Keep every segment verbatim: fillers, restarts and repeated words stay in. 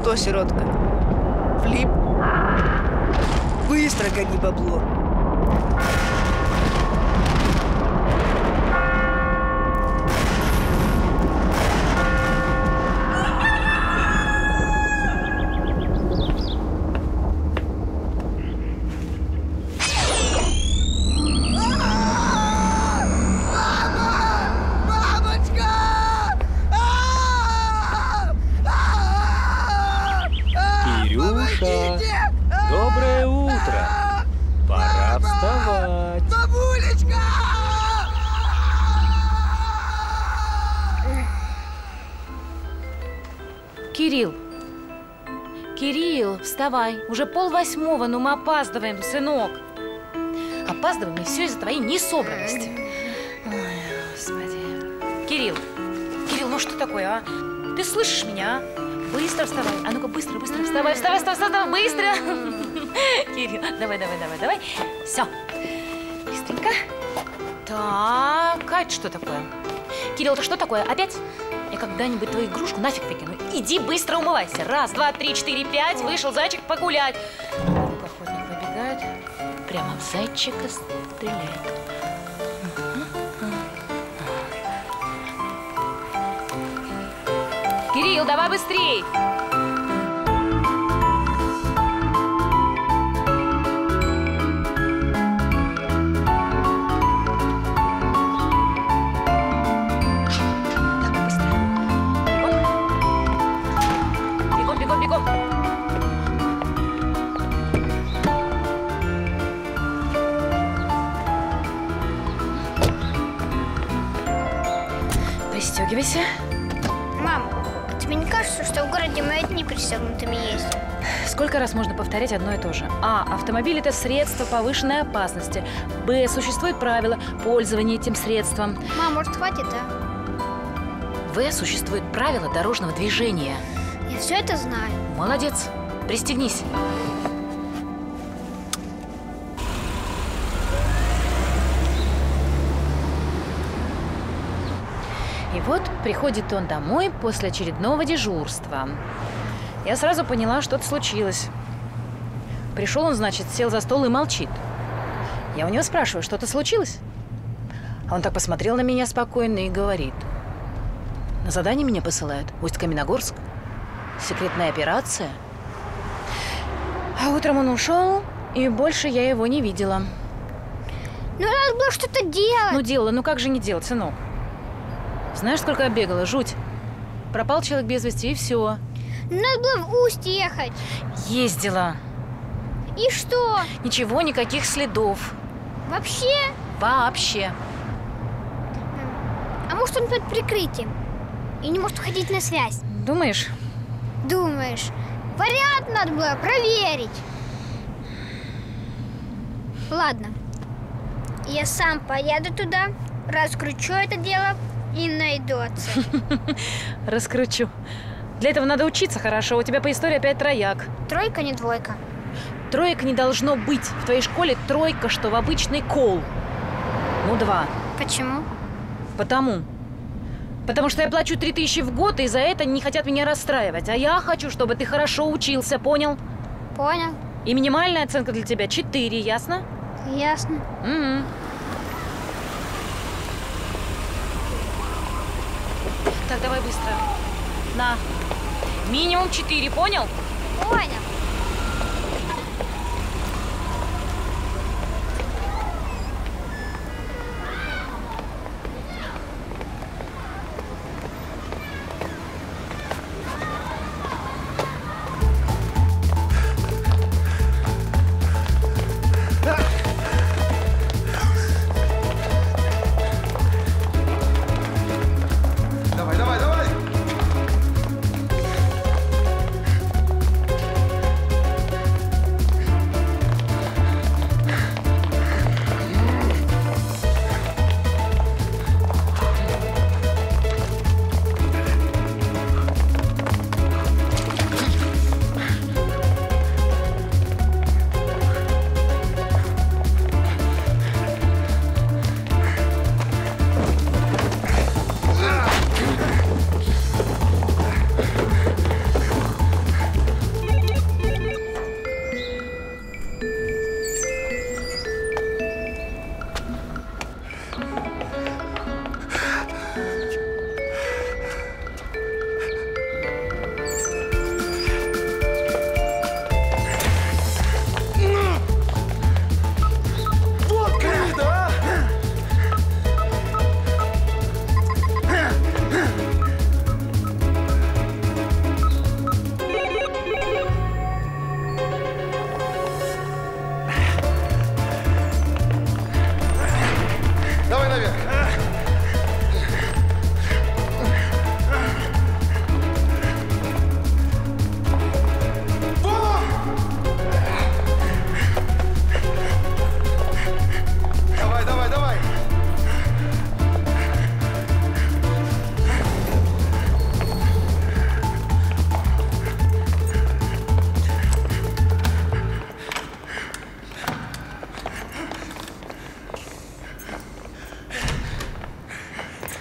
что, сиротка? Флип? Быстро гони бабло. Доброе утро. Пора вставать. Бабулечка! Кирилл. Кирилл, вставай. Уже полвосьмого, но мы опаздываем, сынок. Опаздываем, и все из-за твоей несобранности. Ой, Господи. Кирилл, Кирилл, ну что такое, а? Ты слышишь меня, а? Быстро вставай. А ну-ка, быстро, быстро вставай, вставай, вставай, вставай, быстро. Кирилл, давай, давай, давай, давай. Все. Быстренько. Так, а это что такое? Кирилл, это что такое? Опять? Я когда-нибудь твою игрушку нафиг выкину. Иди быстро умывайся. Раз, два, три, четыре, пять. Вышел зайчик погулять. Вдруг охотник выбегает. Прямо в зайчика стреляет. Кирилл, давай быстрей! Так, быстро. Бегом. Бегом, бегом, бегом. Пристегивайся. Мам, тебе не кажется, что в городе мы одни пристегнутыми ездим? Сколько раз можно повторять одно и то же? А. Автомобиль – это средство повышенной опасности. Б. Существует правило пользования этим средством. Мам, может, хватит, а? В. Существует правило дорожного движения. Я все это знаю. Молодец. Пристегнись. И вот приходит он домой после очередного дежурства. Я сразу поняла, что-то случилось. Пришел он, значит, сел за стол и молчит. Я у него спрашиваю, что-то случилось? А он так посмотрел на меня спокойно и говорит: на задание меня посылают, Усть-Каменогорск. Секретная операция. А утром он ушел, и больше я его не видела. Ну, надо было что-то делать. Ну, делала, ну как же не делать, сынок? Знаешь, сколько я бегала? Жуть. Пропал человек без вести, и все. Надо было в Усть ехать. Ездила. И что? Ничего, никаких следов. Вообще? Вообще. А может, он под прикрытием? И не может уходить на связь? Думаешь? Думаешь? Вариант надо было проверить. Ладно. Я сам поеду туда, раскручу это дело и найду отца. Раскручу. Для этого надо учиться хорошо. У тебя по истории опять трояк. Тройка, не двойка. Троек не должно быть. В твоей школе тройка, что в обычный кол. Ну, два. Почему? Потому. Потому что я плачу три тысячи в год, и за это не хотят меня расстраивать. А я хочу, чтобы ты хорошо учился, понял? Понял. И минимальная оценка для тебя четыре, ясно? Ясно. Угу. Так, давай быстро. На. Минимум четыре, понял? Понял. Давай, давай, давай!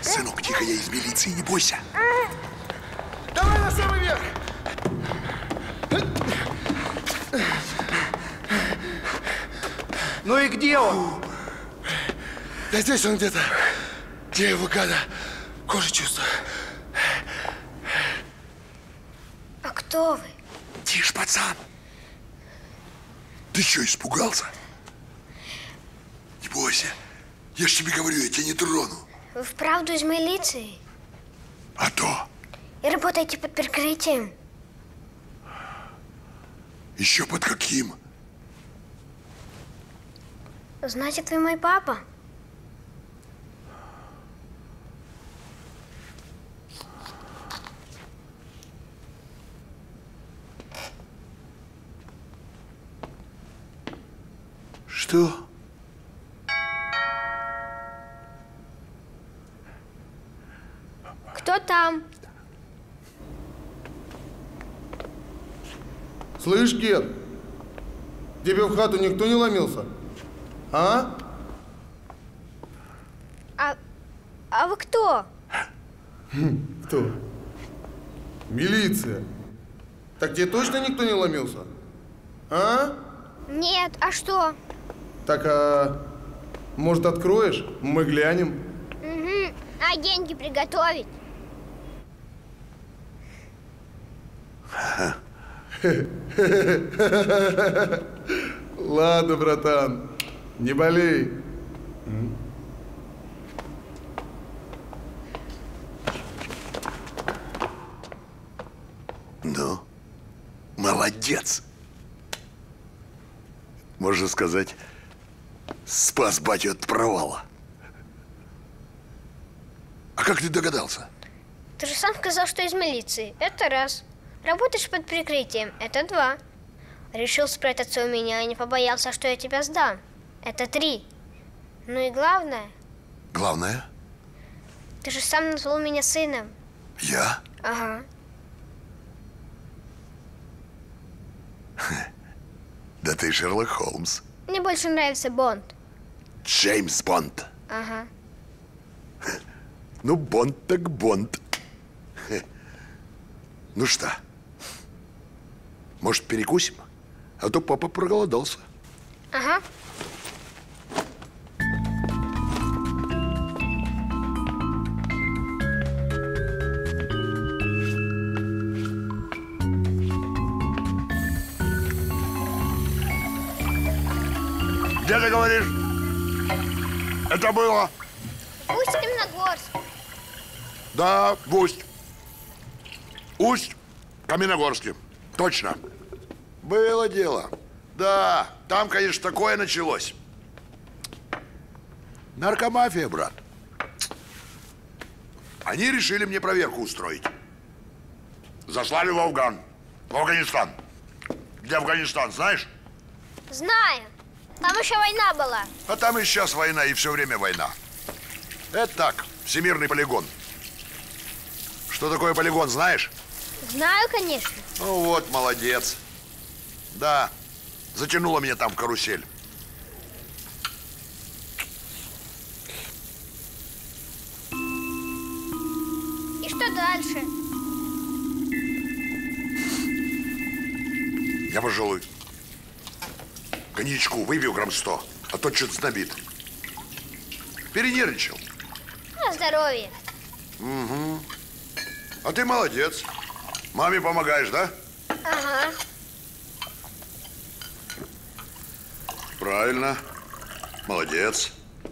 Сынок, тихо, я из милиции, не бойся. Давай на самый верх. Ну и где он? Да здесь он где-то. Где его гада? Кожу чувствую. А кто вы? Тише, пацан. Ты что, испугался? Не бойся. Я ж тебе говорю, я тебя не трону. Вы вправду из милиции? А то. И работаете под прикрытием? Еще под каким? Значит, вы мой папа? Что? Кто там? Слышь, Ген, тебе в хату никто не ломился? А? А, а вы кто? Кто? Милиция. Так тебе точно никто не ломился? А? Нет, а что? Так, а может, откроешь? Мы глянем. Угу. А деньги приготовить? Ладно, братан, не болей. Ну, молодец. Можно сказать, спас батю от провала. А как ты догадался? Ты же сам сказал, что из милиции. Это раз. Работаешь под прикрытием. Это два. Решил спрятаться у меня и не побоялся, что я тебя сдам. Это три. Ну и главное, Главное? ты же сам назвал меня сыном. Я? Ага. Да ты Шерлок Холмс. Мне больше нравится Бонд. Джеймс Бонд. Ага. Ну, Бонд так Бонд. Ну что, может, перекусим? А то папа проголодался. Ага. Где ты говоришь? Это было? Усть-Каменогорск. Да, в Усть. Усть, Каменогорске. Точно. Было дело. Да, там, конечно, такое началось. Наркомафия, брат. Они решили мне проверку устроить. Заслали в Афган, в Афганистан. Где Афганистан, знаешь? Знаю. Там еще война была. А там и сейчас война, и все время война. Это так, всемирный полигон. Что такое полигон, знаешь? Знаю, конечно. Ну вот, молодец. Да, затянуло меня там в карусель. И что дальше? Я, пожалуй, коньячку выпью грамм сто, а то что-то знобит. Перенервничал. На здоровье. Угу. А ты молодец. Маме помогаешь, да? Ага. Правильно. Молодец.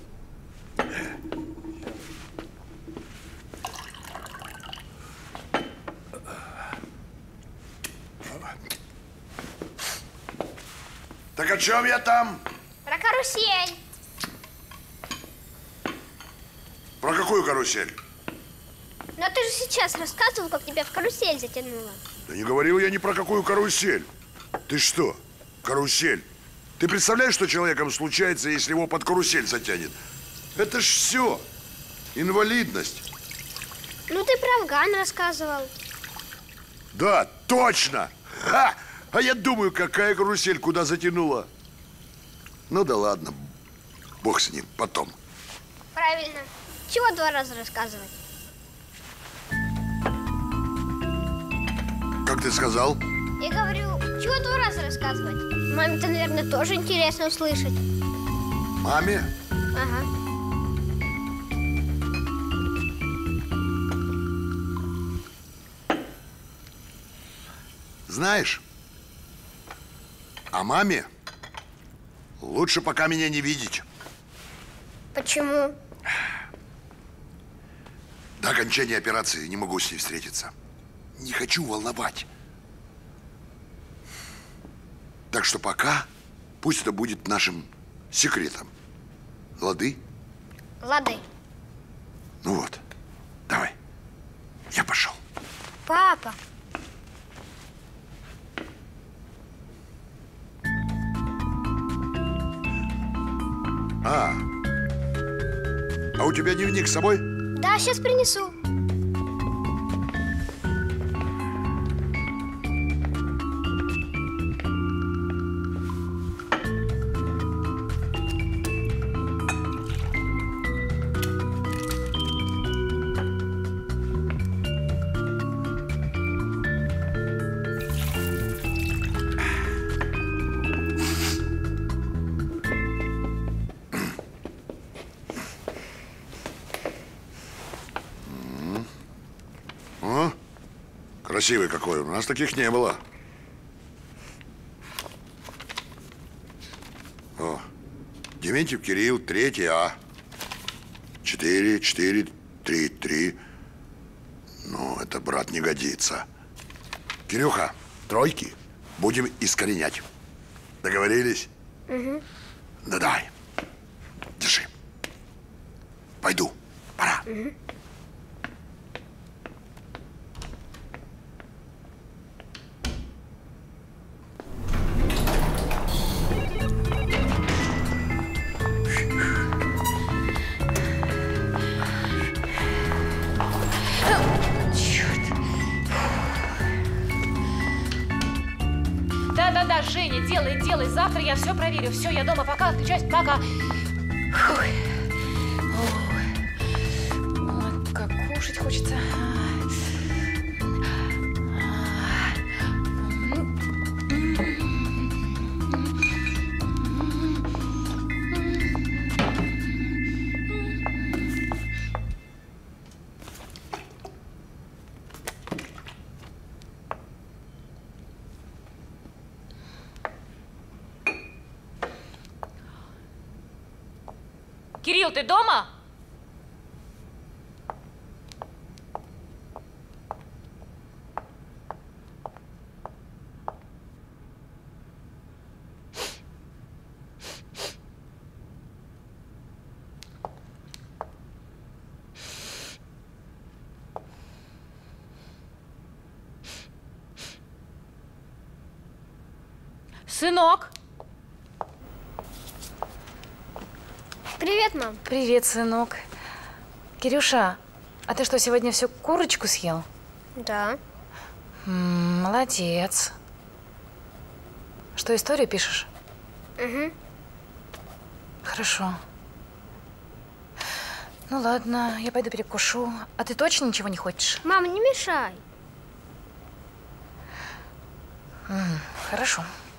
Так о чем я там? Про карусель. Про какую карусель? Но ты же сейчас рассказывал, как тебя в карусель затянуло. Да не говорил я ни про какую карусель. Ты что, карусель? Ты представляешь, что человеком случается, если его под карусель затянет? Это ж все. Инвалидность. Ну, ты про Афган рассказывал. Да, точно. Ха! А я думаю, какая карусель куда затянула. Ну да ладно. Бог с ним, потом. Правильно. Чего два раза рассказывать? Как ты сказал? Я говорю, чего два раза рассказывать? Маме-то, наверное, тоже интересно услышать. Маме? Ага. Знаешь, а маме лучше пока меня не видеть. Почему? До окончания операции не могу с ней встретиться. Не хочу волновать. Так что пока пусть это будет нашим секретом. Лады? Лады. Ну вот, давай. Я пошел. Папа. А, а у тебя дневник с собой? Да, сейчас принесу. Красивый какой. У нас таких не было. О, Дементьев Кирилл, третий А. Четыре, четыре, три, три. Ну, это, брат, не годится. Кирюха, тройки будем искоренять. Договорились? Угу. Ну, давай. Держи. Пойду. Пора. Угу. Да-да-да, Женя, делай, делай. Завтра я все проверю. Все, я дома. Пока, отключаюсь. Пока. Фух. Ой, как кушать хочется. Кирилл, ты дома? Сынок. Привет, мам. Привет, сынок. Кирюша, а ты что, сегодня всю курочку съел? Да. М-м, молодец. Что, историю пишешь? Угу. Хорошо. Ну ладно, я пойду перекушу. А ты точно ничего не хочешь? Мама, не мешай. М-м, хорошо.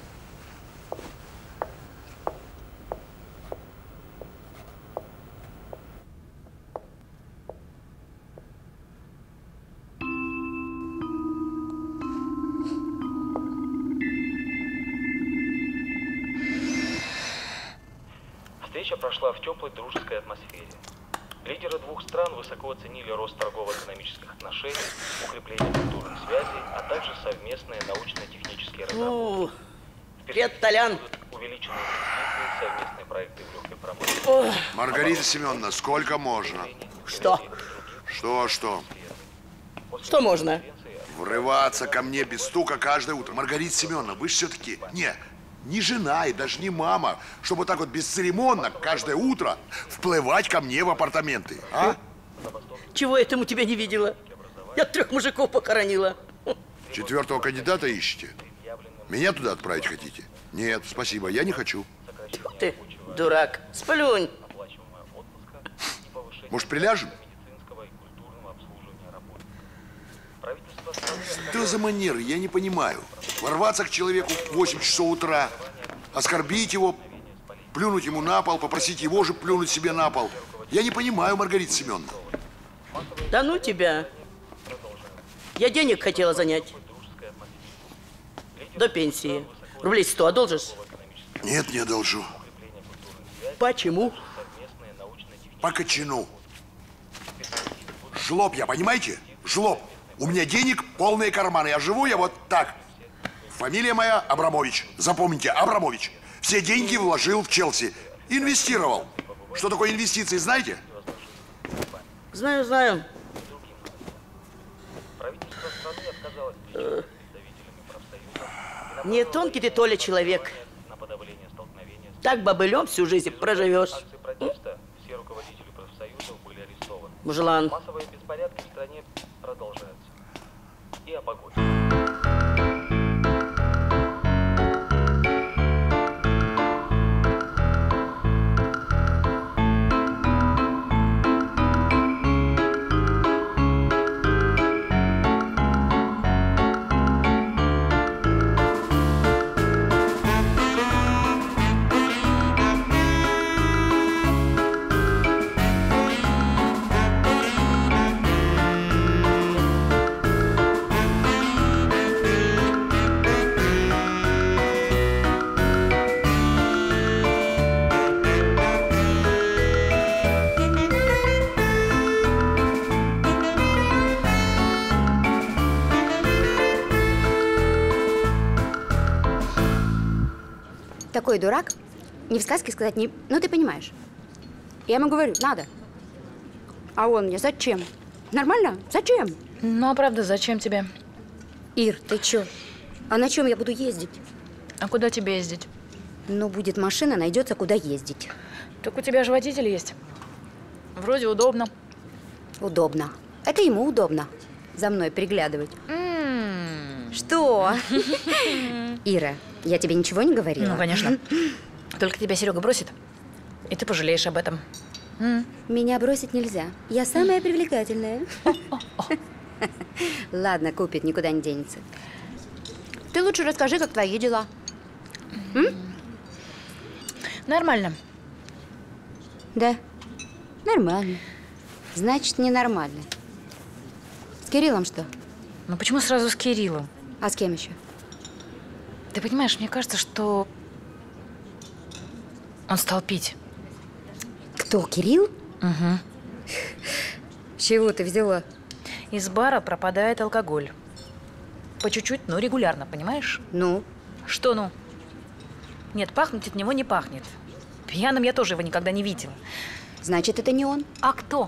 Встреча прошла в теплой дружеской атмосфере. Лидеры двух стран высоко оценили рост торгово-экономических отношений, укрепление культурных связей, а также совместные научно-технические разработки. Привет, Толян. Увеличенные инвестиции, совместные проекты в легкой промышленности. Маргарита Семеновна, сколько можно? Что? Что, что? Что можно? Врываться ко мне без стука каждое утро. Маргарита Семеновна, вы же все-таки не, не жена и даже не мама, чтобы так вот бесцеремонно каждое утро вплывать ко мне в апартаменты, а? Чего я этому тебя не видела? Я трех мужиков похоронила. Четвертого кандидата ищете? Меня туда отправить хотите? Нет, спасибо, я не хочу. Ты дурак, сплюнь. Может, приляжем? медицинского и культурного обслуживания работников. Правительство страны Что за манеры? Я не понимаю. Ворваться к человеку в восемь часов утра, оскорбить его, плюнуть ему на пол, попросить его же плюнуть себе на пол. Я не понимаю, Маргарита Семеновна. Да ну тебя. Я денег хотела занять. До пенсии. Рублей сто одолжишь? Нет, не одолжу. Почему? По кочану. Жлоб я, понимаете? Жлоб. У меня денег полные карманы. А живу я вот так. Фамилия моя Абрамович. Запомните, Абрамович. Все деньги вложил в Челси. Инвестировал. Что такое инвестиции, знаете? Знаю, знаю. правительство страны отказалось Э, Не тонкий ты, Толя, человек. на подавление столкновения с Так бобылем всю жизнь проживешь. акции протеста. Все руководители профсоюзов были арестованы. Мужлан. Массовые беспорядки в стране продолжаются. И о погоде. Такой дурак, не в сказке сказать, не... Ну, ты понимаешь. Я ему говорю, надо. А он мне, зачем? Нормально? Зачем? Ну, а правда, зачем тебе? Ир, ты чё? А на чем я буду ездить? А куда тебе ездить? Ну, будет машина, найдется, куда ездить. Так у тебя же водитель есть. Вроде удобно. Удобно. Это ему удобно. За мной приглядывать. Что? Ира, я тебе ничего не говорила? Ну, конечно. Только тебя Серега бросит, и ты пожалеешь об этом. Меня бросить нельзя. Я самая привлекательная. Ладно, купит, никуда не денется. Ты лучше расскажи, как твои дела. М? Нормально. Да, нормально. Значит, ненормально. С Кириллом что? Ну почему сразу с Кириллом? А с кем еще? Ты понимаешь, мне кажется, что он стал пить. Кто, Кирилл? Угу. С чего ты взяла? Из бара пропадает алкоголь. По чуть-чуть, но регулярно, понимаешь? Ну? Что ну? Нет, пахнуть от него не пахнет. Пьяным я тоже его никогда не видела. Значит, это не он. А кто?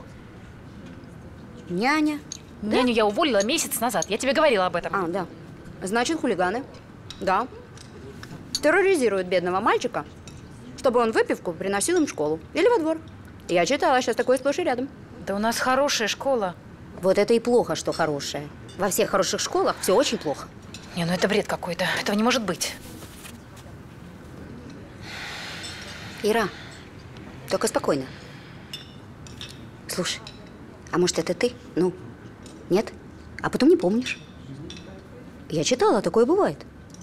Няня. Няню я уволила месяц назад. Я тебе говорила об этом. А, да. Значит, хулиганы. Да. Терроризируют бедного мальчика, чтобы он выпивку приносил им в школу или во двор. Я читала, сейчас такое сплошь и рядом. Да у нас хорошая школа. Вот это и плохо, что хорошее. Во всех хороших школах все очень плохо. Не, ну это бред какой-то. Этого не может быть. Ира, только спокойно. Слушай, а может, это ты? Ну, нет? А потом не помнишь. Я читала, такое бывает.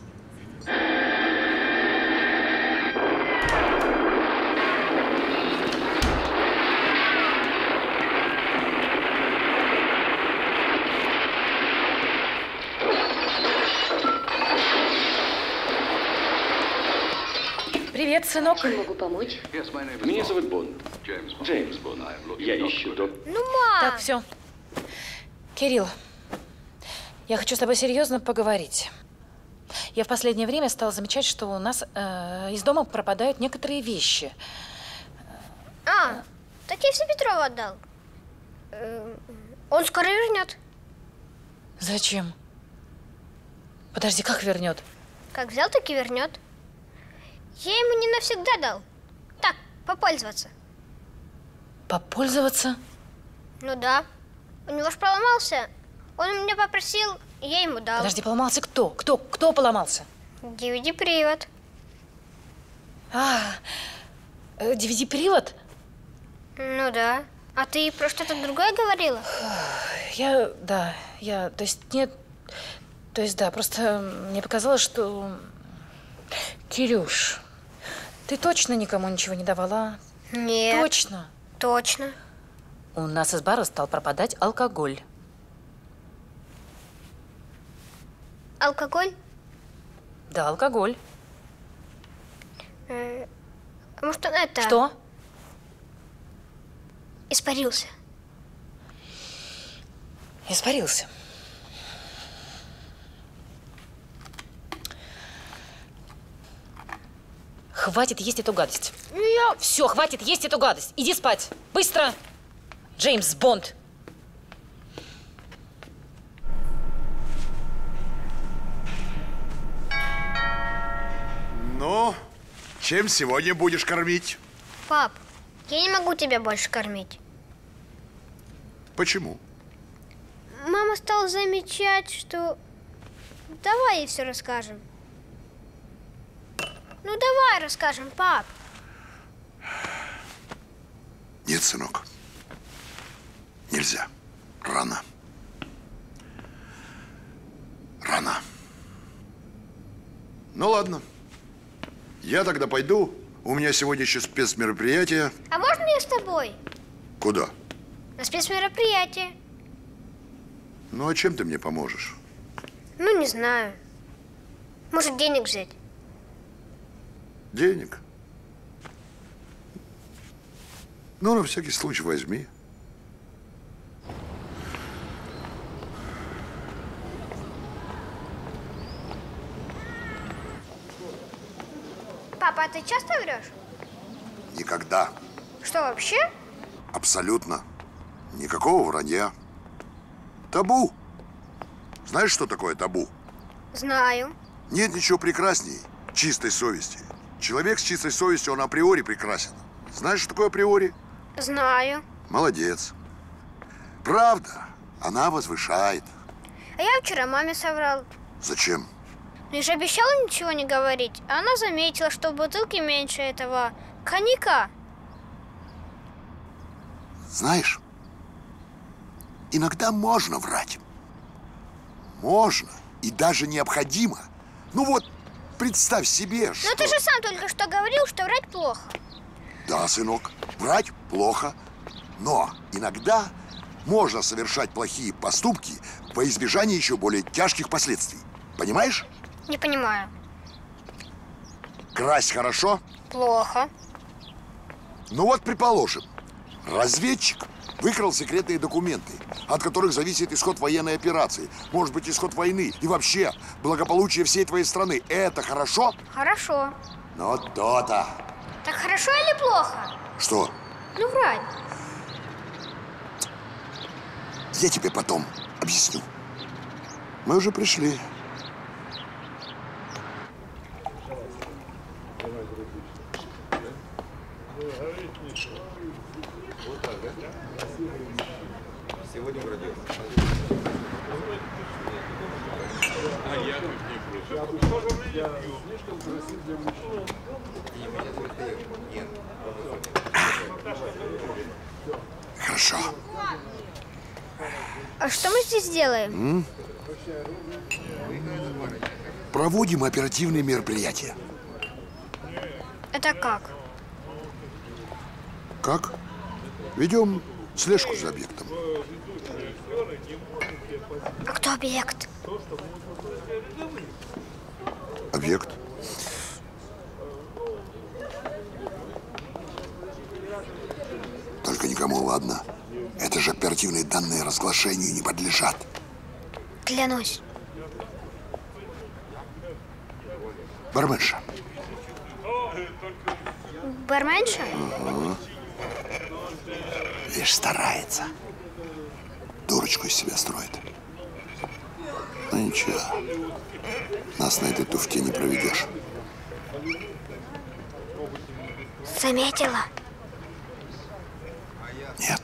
Привет, сынок. Чем могу помочь? Меня зовут Бонд. Джеймс Бонд. Я ищу доктора. Ну, мам! Так, все. Кирилл, я хочу с тобой серьезно поговорить. Я в последнее время стала замечать, что у нас э, из дома пропадают некоторые вещи. А, так я все Петрову отдал. Э, Он скоро вернет. Зачем? Подожди, как вернет? Как взял, так и вернет. Я ему не навсегда дал. Так, попользоваться. Попользоваться? Ну да. У него ж поломался. Он у меня попросил, я ему дал. Подожди, поломался кто? Кто? Кто поломался? ди ви ди-привод. А, ди ви ди-привод? Ну да. А ты про что-то другое говорила? Я, да, я, то есть нет, то есть да, просто мне показалось, что... Кирюш, ты точно никому ничего не давала? Нет. Точно? Точно. У нас из бара стал пропадать алкоголь. Алкоголь? Да, алкоголь. Э, может, он это... Что? Испарился. Испарился. Хватит есть эту гадость. Я... Все, хватит есть эту гадость. Иди спать. Быстро. Джеймс Бонд. Ну, чем сегодня будешь кормить? Пап, я не могу тебя больше кормить. Почему? Мама стала замечать, что... Давай ей все расскажем. Ну, давай расскажем, пап. Нет, сынок. Нельзя. Рано. Рано. Ну, ладно. Я тогда пойду. У меня сегодня еще спецмероприятие. А можно я с тобой? Куда? На спецмероприятие. Ну, а чем ты мне поможешь? Ну, не знаю. Может, денег взять? Денег? Ну, на всякий случай возьми. Папа, а ты часто врешь? Никогда. Что, вообще? Абсолютно. Никакого вранья. Табу. Знаешь, что такое табу? Знаю. Нет ничего прекрасней чистой совести. Человек с чистой совестью, он априори прекрасен. Знаешь, что такое априори? Знаю. Молодец. Правда, она возвышает. А я вчера маме соврал. Зачем? Ну, я же обещала ничего не говорить. А она заметила, что в бутылке меньше этого коньяка. Знаешь, иногда можно врать. Можно и даже необходимо. Ну вот, представь себе, что... Но ты же сам только что говорил, что врать плохо. Да, сынок, врать плохо. Но иногда можно совершать плохие поступки во избежание еще более тяжких последствий. Понимаешь? Не понимаю. Красть хорошо? Плохо. Ну вот, предположим, разведчик выкрал секретные документы, от которых зависит исход военной операции, может быть, исход войны и вообще благополучие всей твоей страны. Это хорошо? Хорошо. Ну, то-то. Так хорошо или плохо? Что? Ну, врать. Я тебе потом объясню. Мы уже пришли. Сегодня вроде. А я тут не Хорошо. А что мы здесь делаем? М? Проводим оперативные мероприятия. Это как? Как? Ведем слежку за объектом. А кто объект? Объект? Только никому, ладно? Это же оперативные данные разглашению не подлежат. Клянусь. Барменша. Барменша? Угу. Лишь старается. Дурочку из себя строит. Ну ничего. Нас на этой туфте не проведешь. Заметила? Нет.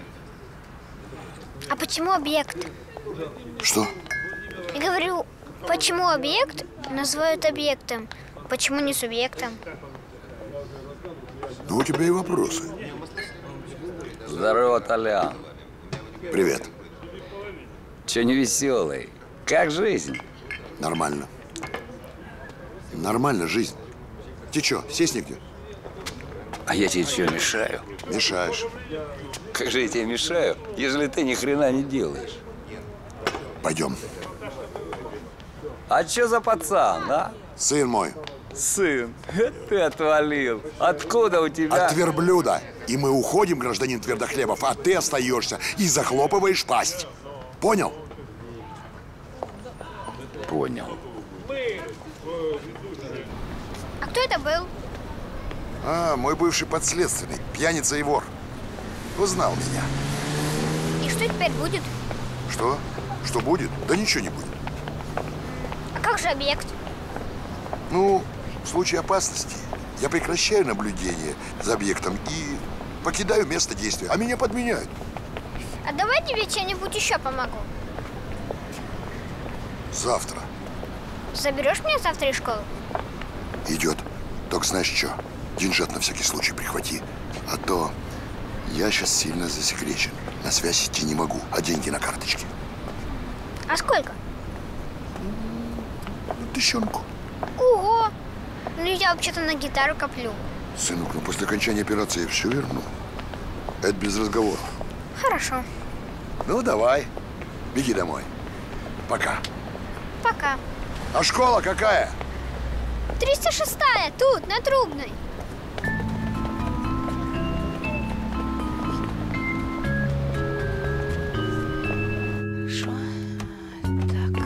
А почему объект? Что? Я говорю, почему объект называют объектом? Почему не субъектом? Ну, у тебя и вопросы. Здорово, Толян. Привет. Че не веселый? Как жизнь? Нормально. Нормально жизнь. Ты че, сесть негде? А я тебе что, мешаю? Мешаешь. Как же я тебе мешаю, если ты ни хрена не делаешь? Пойдем. А что за пацан, а? Сын мой. Сын, ты отвалил. Откуда у тебя? От верблюда. И мы уходим, гражданин Твердохлебов, а ты остаешься и захлопываешь пасть. Понял? Понял. А кто это был? А, мой бывший подследственный, пьяница и вор. Узнал меня. И что теперь будет? Что? Что будет? Да ничего не будет. А как же объект? Ну, в случае опасности я прекращаю наблюдение за объектом и покидаю место действия, а меня подменяют. А давай тебе чем-нибудь еще помогу. Завтра. Заберешь меня завтра из школы? Идет. Только знаешь что? Деньжат на всякий случай прихвати. А то я сейчас сильно засекречен. На связь идти не могу, а деньги на карточке. А сколько? Тыщенку. Ого! Ну я вообще-то на гитару коплю. Сынок, ну после окончания операции я все верну. Это без разговоров. Хорошо. Ну давай, беги домой. Пока. Пока. А школа какая? триста шестая, тут, на Трубной. Хорошо. Так.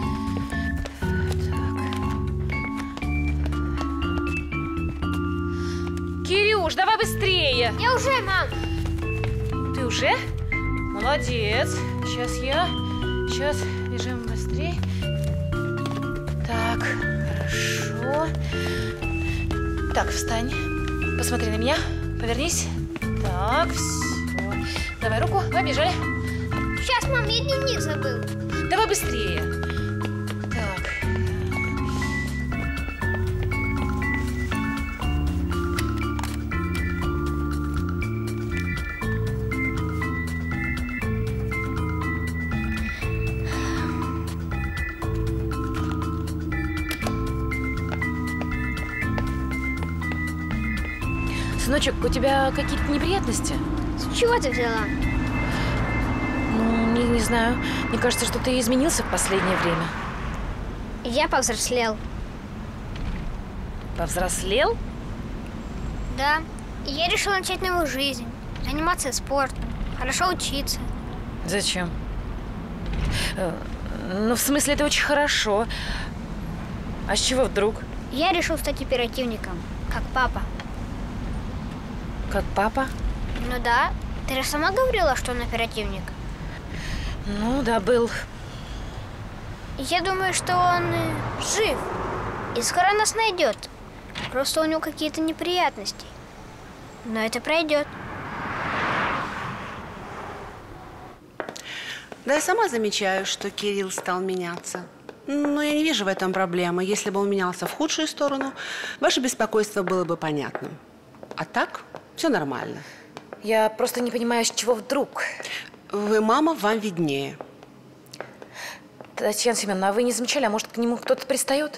Так. Кирюш, давай быстрее. Я уже, мам. Ты уже? Молодец. Сейчас я. Сейчас бежим быстрее. Так, хорошо. Так, встань. Посмотри на меня. Повернись. Так, все. Давай руку. Побежали. Сейчас, мам, я дневник забыл. Давай быстрее. Так. Сыночек, у тебя какие-то неприятности? С чего ты взяла? Ну, не, не знаю. Мне кажется, что ты изменился в последнее время. Я повзрослел. Повзрослел? Да. И я решил начать новую жизнь. Заниматься спортом. Хорошо учиться. Зачем? Э, Ну, в смысле, это очень хорошо. А с чего вдруг? Я решил стать оперативником, как папа. Как папа? Ну да. Ты же сама говорила, что он оперативник. Ну, да, был. Я думаю, что он э, жив. И скоро нас найдет. Просто у него какие-то неприятности. Но это пройдет. Да, я сама замечаю, что Кирилл стал меняться. Но я не вижу в этом проблемы. Если бы он менялся в худшую сторону, ваше беспокойство было бы понятным. А так, все нормально. Я просто не понимаю, с чего вдруг. Вы мама, вам виднее. Татьяна Семеновна, а вы не замечали, а может, к нему кто-то пристает?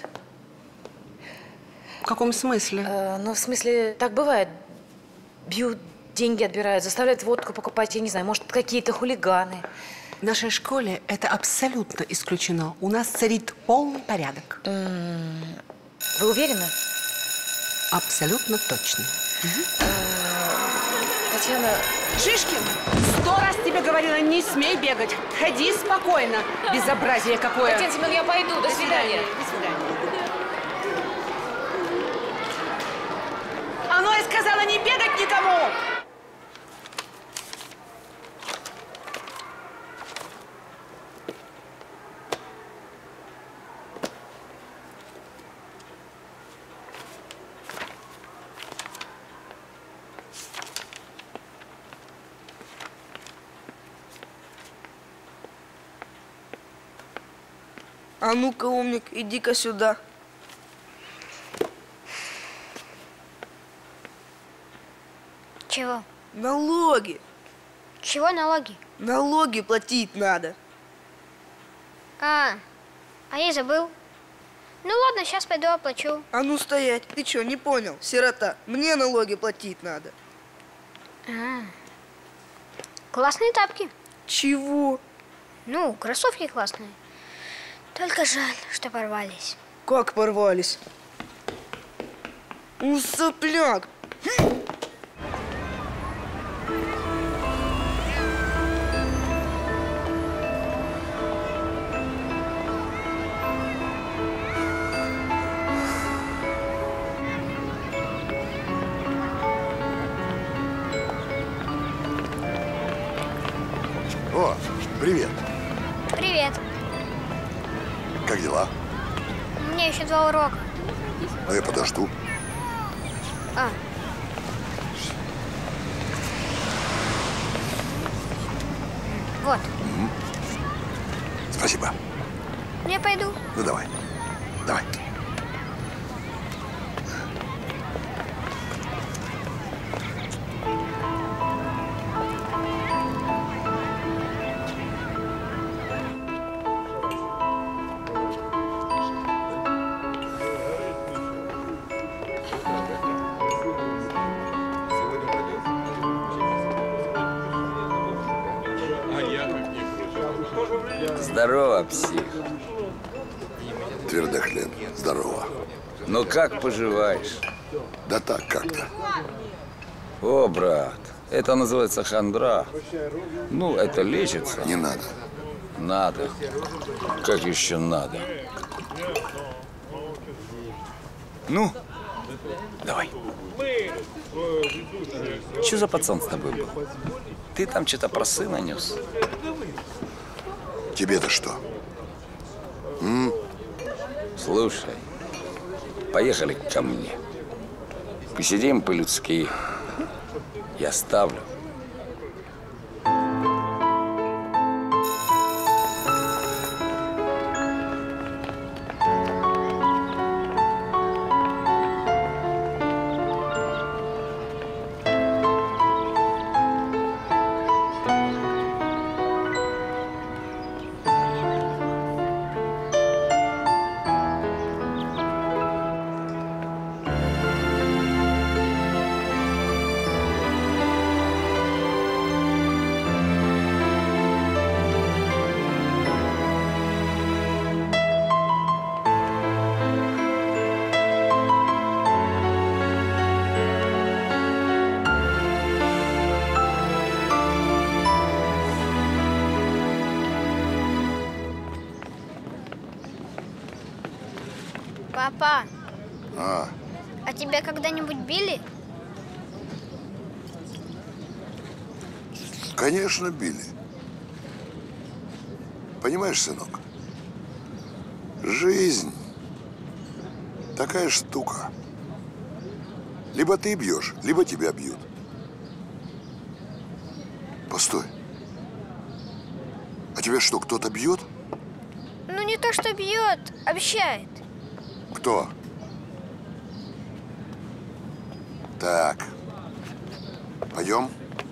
В каком смысле? Э, ну, в смысле, так бывает. Бьют, деньги отбирают, заставляют водку покупать, я не знаю, может, какие-то хулиганы. В нашей школе это абсолютно исключено. У нас царит полный порядок. Вы уверены? Абсолютно точно. Угу. Татьяна... Шишкин, сто раз тебе говорила, не смей бегать. Ходи спокойно. Безобразие какое. Татьяна Семеновна, я пойду. До свидания. До свидания. А ну, я сказала, не бегать никому! А ну-ка, умник, иди-ка сюда. Чего? Налоги. Чего налоги? Налоги платить надо. А, а я забыл. Ну ладно, сейчас пойду оплачу. А ну стоять. Ты что, не понял? Сирота. Мне налоги платить надо. А, классные тапки. Чего? Ну, кроссовки классные. Только жаль, что порвались. Как порвались? Ну, сопляк. О, привет. Привет. Как дела? У меня еще два урока. Ну, я подожду. А. Вот. Угу. Спасибо. Я пойду. Ну, давай. Давай. Здорово, псих. Твердохлеб, здорово. Ну как поживаешь? Да так как-то. О, брат, это называется хандра. Ну, это лечится. Не надо. Надо. Как еще надо? Ну, давай. Что за пацан с тобой был? Ты там что-то про сына нес? Тебе-то что? М? Слушай, поехали ко мне. Посидим по-людски. Я ставлю. Папа, А, а тебя когда-нибудь били? конечно, били. Понимаешь, сынок? Жизнь такая штука. Либо ты бьешь, либо тебя бьют. Постой. А тебя что, кто-то бьет? Ну не то, что бьет, обещает. Кто? Так. Пойдем.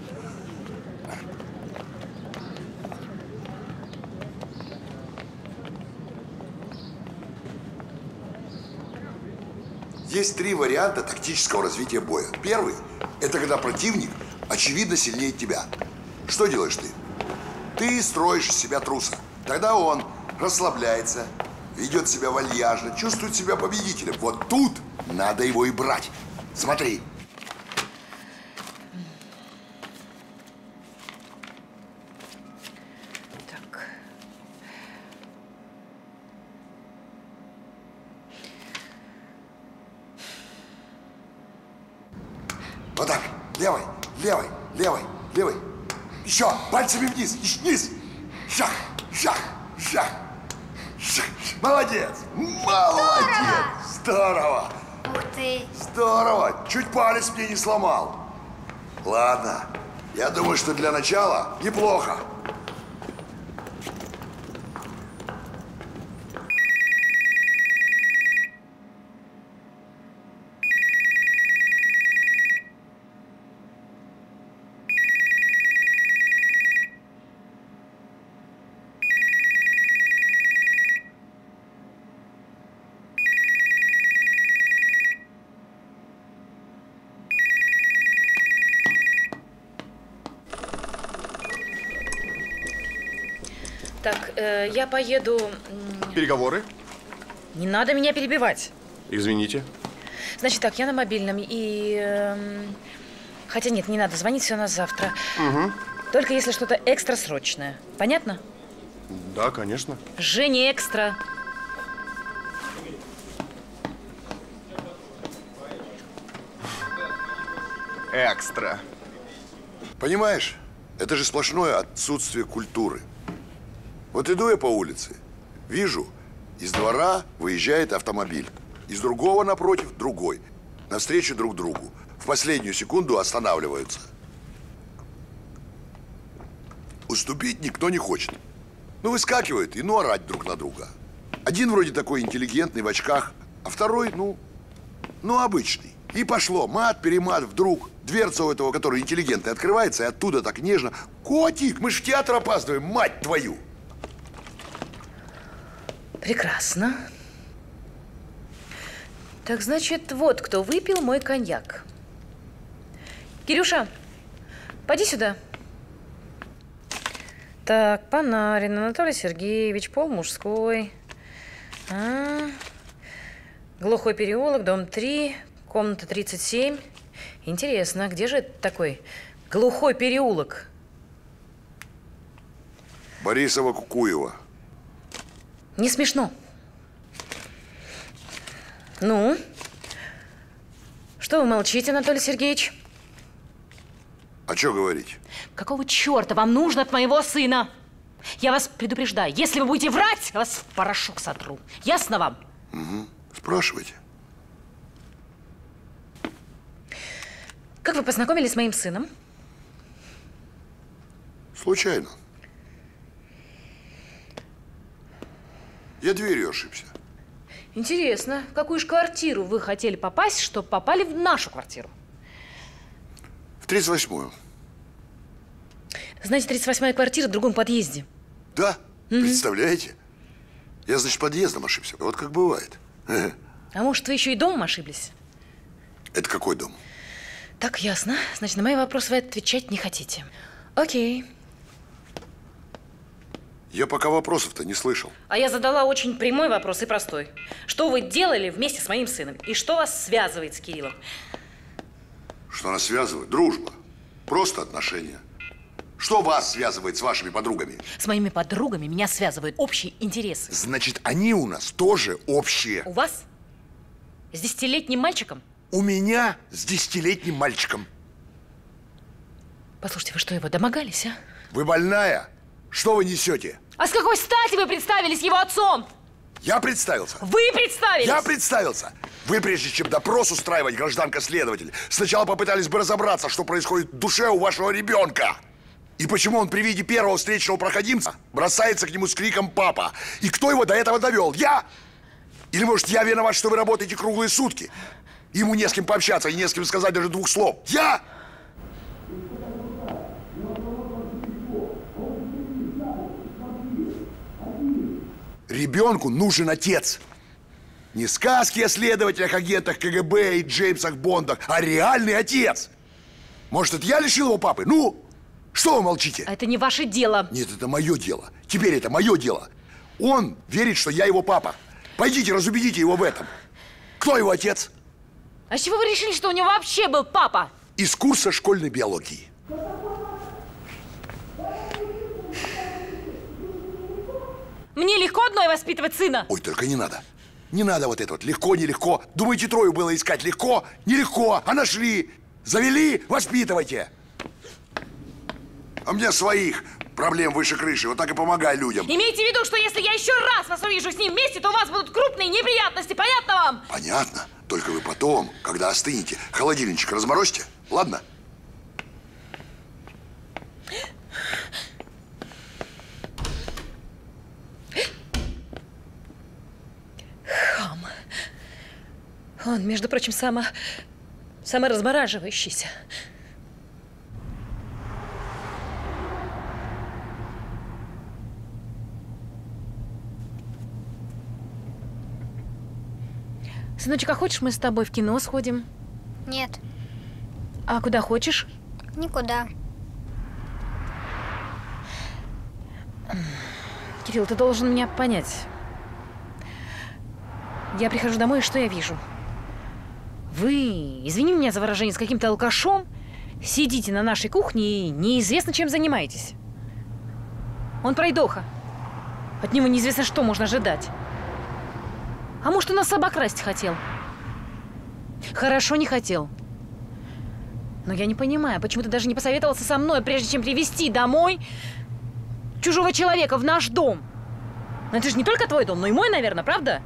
Есть три варианта тактического развития боя. Первый – это когда противник очевидно сильнее тебя. Что делаешь ты? Ты строишь из себя труса. Тогда он расслабляется, ведет себя вальяжно, чувствует себя победителем. Вот тут надо его и брать. Смотри. Так. Вот так. Левой, левой, левой, левой. Еще. Пальцами вниз. Еще вниз. Шах, шах, шах. Шах. Молодец. Молодец. Здорово. Ух ты. Здорово. Чуть палец мне не сломал. Ладно. Я думаю, что для начала неплохо. Так, э, я поеду… Переговоры? Не надо меня перебивать. Извините. Значит так, я на мобильном и… Э, хотя нет, не надо, звонить все у нас завтра. Угу. Только если что-то экстрасрочное. Понятно? Да, конечно. Женя, экстра. Экстра. Понимаешь, это же сплошное отсутствие культуры. Вот иду я по улице, вижу, из двора выезжает автомобиль, из другого напротив другой, навстречу друг другу. В последнюю секунду останавливаются. Уступить никто не хочет. Ну, выскакивают и ну орать друг на друга. Один вроде такой интеллигентный в очках, а второй, ну, ну, обычный. И пошло мат-перемат, вдруг дверца у этого, который интеллигентный, открывается, и оттуда так нежно: котик, мы ж в театр опаздываем, мать твою! Прекрасно. Так, значит, вот кто выпил мой коньяк. Кирюша, поди сюда. Так, Панарин Анатолий Сергеевич, пол мужской. А, глухой переулок, дом три, комната тридцать семь. Интересно, где же это такой глухой переулок? Борисова Кукуева. Не смешно. Ну? Что вы молчите, Анатолий Сергеевич? А что говорить? Какого черта вам нужно от моего сына? Я вас предупреждаю, если вы будете врать, я вас в порошок сотру. Ясно вам? Угу. Спрашивайте. Как вы познакомились с моим сыном? Случайно. Я дверью ошибся. Интересно, в какую же квартиру вы хотели попасть, чтобы попали в нашу квартиру? В тридцать восьмую. Знаете, тридцать восьмая квартира в другом подъезде. Да? Угу. Представляете? Я, значит, подъездом ошибся. Вот как бывает. А может, вы еще и домом ошиблись? Это какой дом? Так, ясно. Значит, на мои вопросы вы отвечать не хотите. Окей. Я пока вопросов-то не слышал. А я задала очень прямой вопрос и простой. Что вы делали вместе с моим сыном? И что вас связывает с Кириллом? Что нас связывает? Дружба. Просто отношения. Что вас связывает с вашими подругами? С моими подругами меня связывают общие интересы. Значит, они у нас тоже общие. У вас? С десятилетним мальчиком? У меня с десятилетним мальчиком. Послушайте, вы что, его домогались, а? Вы больная? Что вы несете? А с какой стати вы представились его отцом? Я представился. Вы представились? Я представился. Вы, прежде чем допрос устраивать, гражданка-следователь, сначала попытались бы разобраться, что происходит в душе у вашего ребенка. И почему он при виде первого встречного проходимца бросается к нему с криком «папа». И кто его до этого довел? Я? Или, может, я виноват, что вы работаете круглые сутки? Ему не с кем пообщаться и не с кем сказать даже двух слов. Я? Ребенку нужен отец. Не сказки о следователях, агентах КГБ и Джеймсах Бондах, а реальный отец. Может, это я лишил его папы? Ну, что вы молчите? А это не ваше дело. Нет, это мое дело. Теперь это мое дело. Он верит, что я его папа. Пойдите, разубедите его в этом. Кто его отец? А с чего вы решили, что у него вообще был папа? Из курса школьной биологии. Мне легко одной воспитывать сына? Ой, только не надо. Не надо вот это вот. Легко, нелегко. Думаете, Трою было искать легко? Нелегко. А нашли. Завели, воспитывайте. А мне своих проблем выше крыши. Вот так и помогай людям. Имейте в виду, что если я еще раз вас увижу с ним вместе, то у вас будут крупные неприятности. Понятно вам? Понятно. Только вы потом, когда остынете, холодильничек разморозьте. Ладно? Хам. Он, между прочим, само... саморазмораживающийся. Сыночек, а хочешь, мы с тобой в кино сходим? Нет. А куда хочешь? Никуда. Кирилл, ты должен меня понять. Я прихожу домой, и что я вижу? Вы, извини меня за выражение, с каким-то алкашом сидите на нашей кухне и неизвестно, чем занимаетесь. Он пройдоха. От него неизвестно, что можно ожидать. А может, он нас обокрасть хотел? Хорошо, не хотел. Но я не понимаю, почему ты даже не посоветовался со мной, прежде чем привезти домой чужого человека в наш дом. Но это же не только твой дом, но и мой, наверное, правда?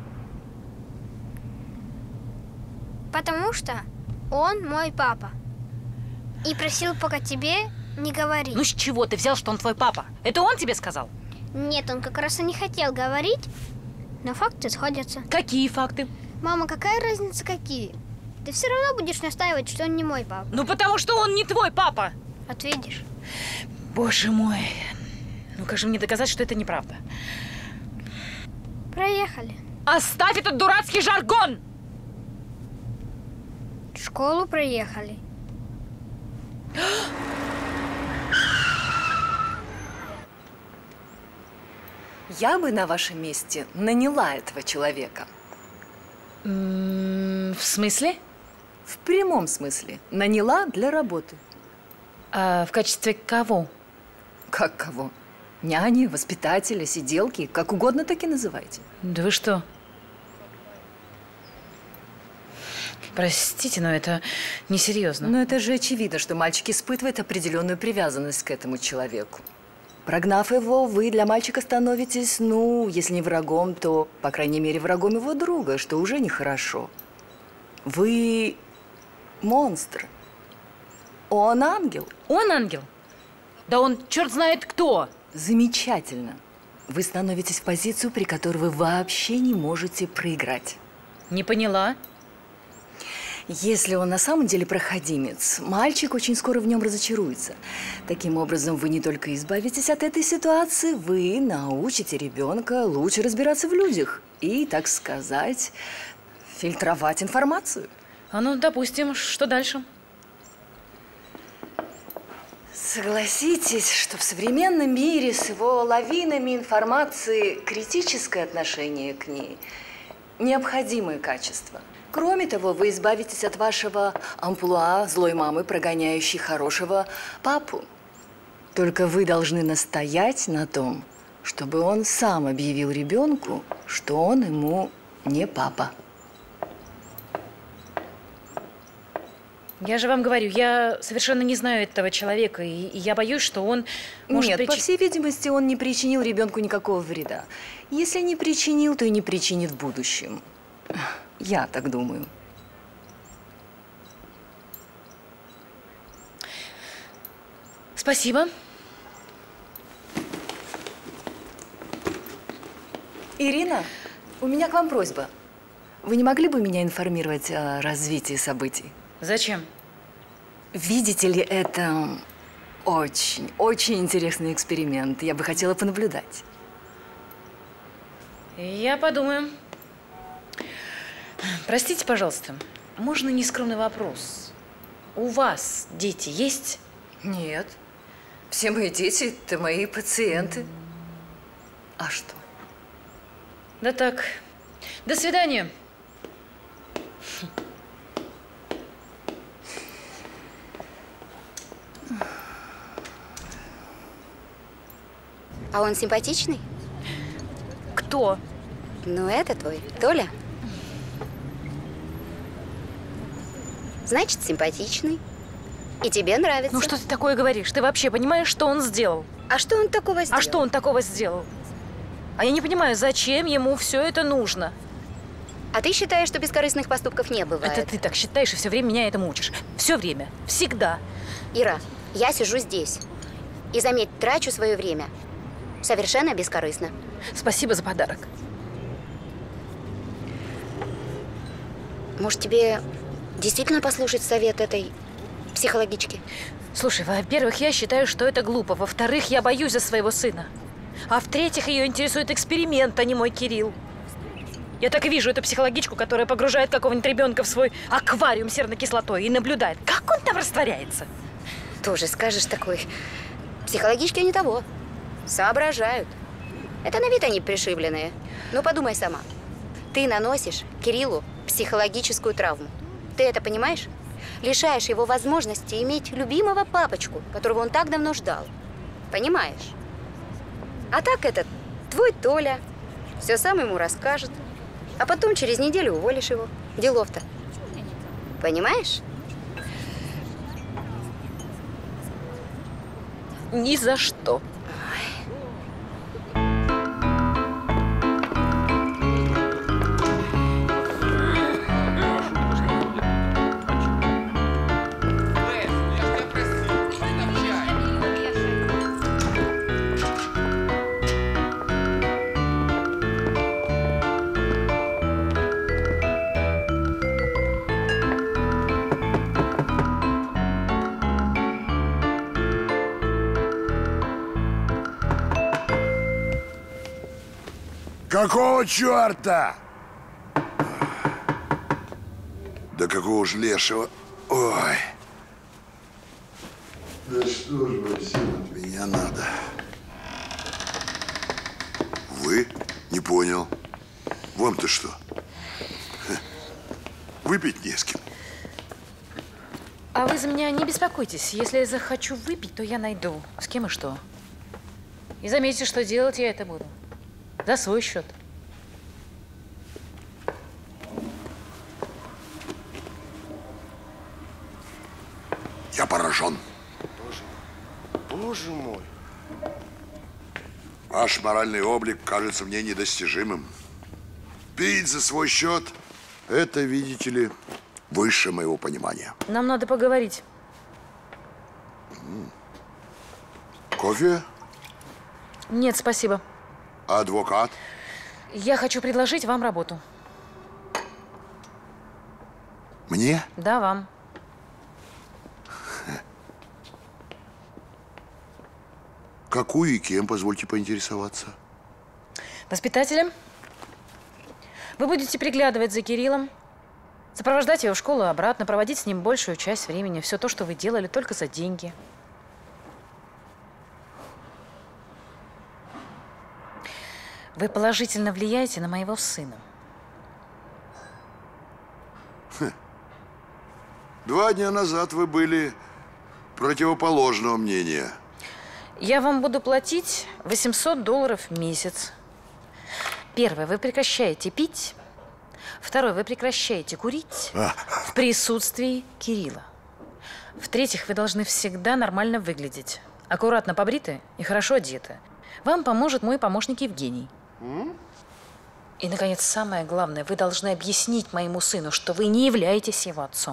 Потому что он мой папа. И просил пока тебе не говорить. Ну с чего ты взял, что он твой папа? Это он тебе сказал? Нет, он как раз и не хотел говорить, но факты сходятся. Какие факты? Мама, какая разница какие? Ты все равно будешь настаивать, что он не мой папа. Ну потому что он не твой папа. Вот видишь. Боже мой. Ну как же мне доказать, что это неправда? Проехали. Оставь этот дурацкий жаргон! В школу проехали. Я бы на вашем месте наняла этого человека. М-м, в смысле? В прямом смысле. Наняла для работы. А в качестве кого? Как кого? Няни, воспитателя, сиделки, как угодно так и называйте. Да вы что? Простите, но это несерьезно. Но это же очевидно, что мальчик испытывает определенную привязанность к этому человеку. Прогнав его, вы для мальчика становитесь, ну, если не врагом, то, по крайней мере, врагом его друга, что уже нехорошо. Вы монстр. Он ангел. Он ангел? Да он черт знает кто. Замечательно. Вы становитесь в позицию, при которой вы вообще не можете проиграть. Не поняла. Если он на самом деле проходимец, мальчик очень скоро в нем разочаруется. Таким образом, вы не только избавитесь от этой ситуации, вы научите ребенка лучше разбираться в людях и, так сказать, фильтровать информацию. А ну, допустим, что дальше? Согласитесь, что в современном мире с его лавинами информации критическое отношение к ней – необходимое качество. Кроме того, вы избавитесь от вашего амплуа злой мамы, прогоняющей хорошего папу. Только вы должны настоять на том, чтобы он сам объявил ребенку, что он ему не папа. Я же вам говорю, я совершенно не знаю этого человека, и, и я боюсь, что он может Нет, прич... по всей видимости, он не причинил ребенку никакого вреда. Если не причинил, то и не причинит в будущем. Я так думаю. Спасибо. Ирина, у меня к вам просьба. Вы не могли бы меня информировать о развитии событий? Зачем? Видите ли, это очень, очень интересный эксперимент. Я бы хотела понаблюдать. Я подумаю. Простите, пожалуйста, можно нескромный вопрос? У вас дети есть? Нет. Все мои дети – это мои пациенты. А что? Да так. До свидания. А он симпатичный? Кто? Ну, это твой, Толя. Значит, симпатичный. И тебе нравится. Ну, что ты такое говоришь? Ты вообще понимаешь, что он сделал? А что он такого сделал? А что он такого сделал? А я не понимаю, зачем ему все это нужно? А ты считаешь, что бескорыстных поступков не бывает? Это ты так считаешь и все время меня этому учишь. Все время. Всегда. Ира, я сижу здесь. И, заметь, трачу свое время. Совершенно бескорыстно. Спасибо за подарок. Может, тебе действительно послушать совет этой психологички? Слушай, во-первых, я считаю, что это глупо. Во-вторых, я боюсь за своего сына. А в-третьих, ее интересует эксперимент, а не мой Кирилл. Я так и вижу эту психологичку, которая погружает какого-нибудь ребенка в свой аквариум с серной кислотой и наблюдает, как он там растворяется. Тоже скажешь такой. Психологички не того. Соображают. Это на вид они пришибленные. Но подумай сама. Ты наносишь Кириллу психологическую травму. Ты это понимаешь? Лишаешь его возможности иметь любимого папочку, которого он так давно ждал. Понимаешь? А так этот твой Толя все сам ему расскажет. А потом через неделю уволишь его. Делов-то. Понимаешь? Ни за что. Какого черта? Да какого ж лешего? Ой. Да что ж вам всем от меня надо? Вы? Не понял. Вам-то что? Ха. Выпить не с кем. А вы за меня не беспокойтесь. Если я захочу выпить, то я найду. С кем и что. И заметьте, что делать я это буду. За свой счет. Я поражен. Боже, боже мой. Ваш моральный облик кажется мне недостижимым. Пить за свой счет – это, видите ли, выше моего понимания. Нам надо поговорить. Кофе? Нет, спасибо. Адвокат? Я хочу предложить вам работу. Мне? Да, вам. Какую и кем, позвольте поинтересоваться? Воспитателем. Вы будете приглядывать за Кириллом, сопровождать его в школу и обратно, проводить с ним большую часть времени. Все то, что вы делали, только за деньги. Вы положительно влияете на моего сына. Хм. Два дня назад вы были противоположного мнения. Я вам буду платить восемьсот долларов в месяц. Первое, вы прекращаете пить. Второе, вы прекращаете курить А. в присутствии Кирилла. В-третьих, вы должны всегда нормально выглядеть. Аккуратно побриты и хорошо одеты. Вам поможет мой помощник Евгений. М? И, наконец, самое главное, вы должны объяснить моему сыну, что вы не являетесь его отцом.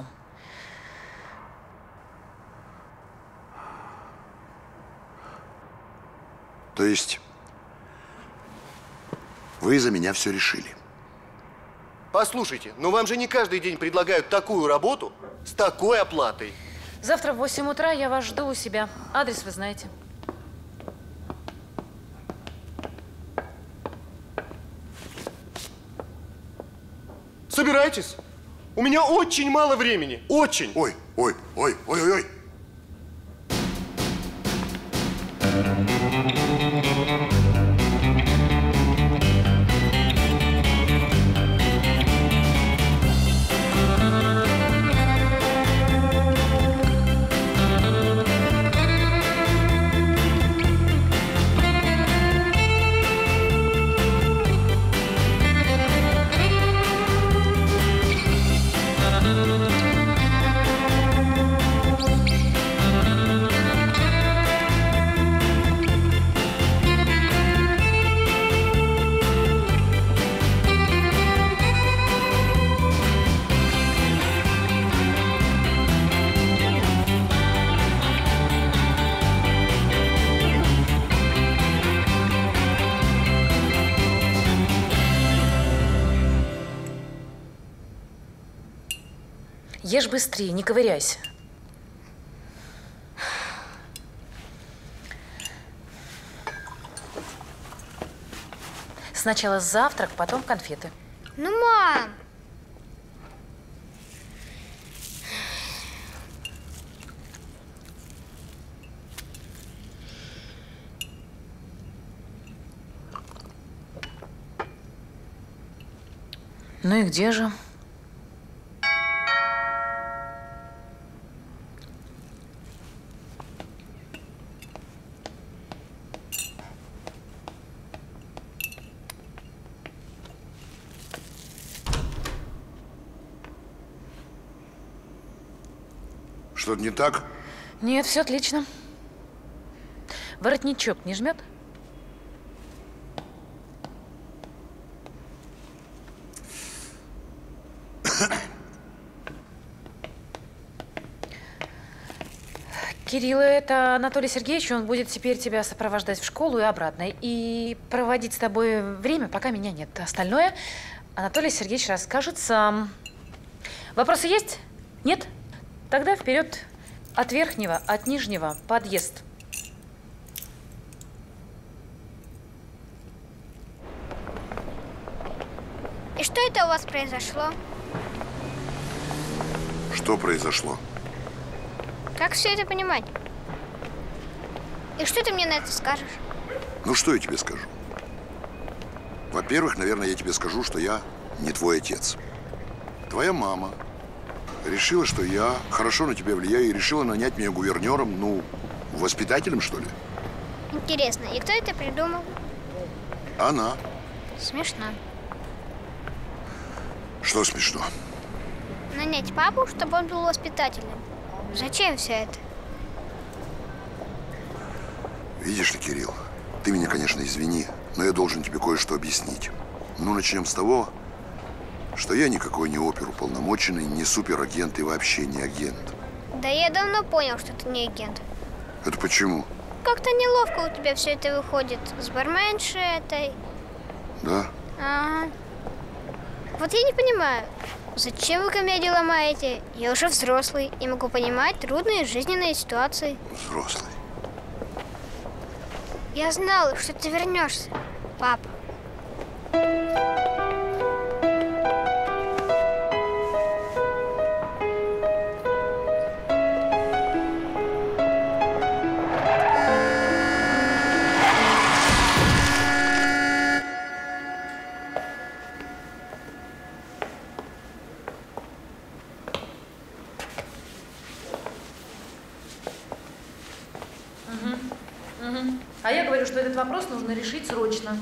То есть вы за меня все решили? Послушайте, но вам же не каждый день предлагают такую работу с такой оплатой. Завтра в восемь утра я вас жду у себя. Адрес вы знаете. Собирайтесь. У меня очень мало времени. Очень. Ой, ой, ой, ой, ой, ой. Ешь быстрее, не ковыряйся. Сначала завтрак, потом конфеты. Ну, мам! Ну и где же? Что-то не так? Нет, все отлично. Воротничок не жмет? Кирилл, это Анатолий Сергеевич, он будет теперь тебя сопровождать в школу и обратно. И проводить с тобой время, пока меня нет. Остальное Анатолий Сергеевич расскажет сам. Вопросы есть? Нет? Тогда вперед от верхнего, от нижнего, подъезд. И что это у вас произошло? Что произошло? Как все это понимать? И что ты мне на это скажешь? Ну, что я тебе скажу? Во-первых, наверное, я тебе скажу, что я не твой отец. Твоя мама решила, что я хорошо на тебя влияю, и решила нанять меня гувернером, ну, воспитателем, что ли? Интересно, и кто это придумал? Она. Смешно. Что смешно? Нанять папу, чтобы он был воспитателем. Зачем все это? Видишь ли, Кирилл, ты меня, конечно, извини, но я должен тебе кое-что объяснить. Ну, начнем с того, что я никакой не оперуполномоченный, не суперагент и вообще не агент. Да я давно понял, что ты не агент. Это почему? Как-то неловко у тебя все это выходит. С барменшей этой. Да? Ага. Вот я не понимаю, зачем вы комедию ломаете? Я уже взрослый и могу понимать трудные жизненные ситуации. Взрослый. Я знала, что ты вернешься, папа. А я говорю, что этот вопрос нужно решить срочно.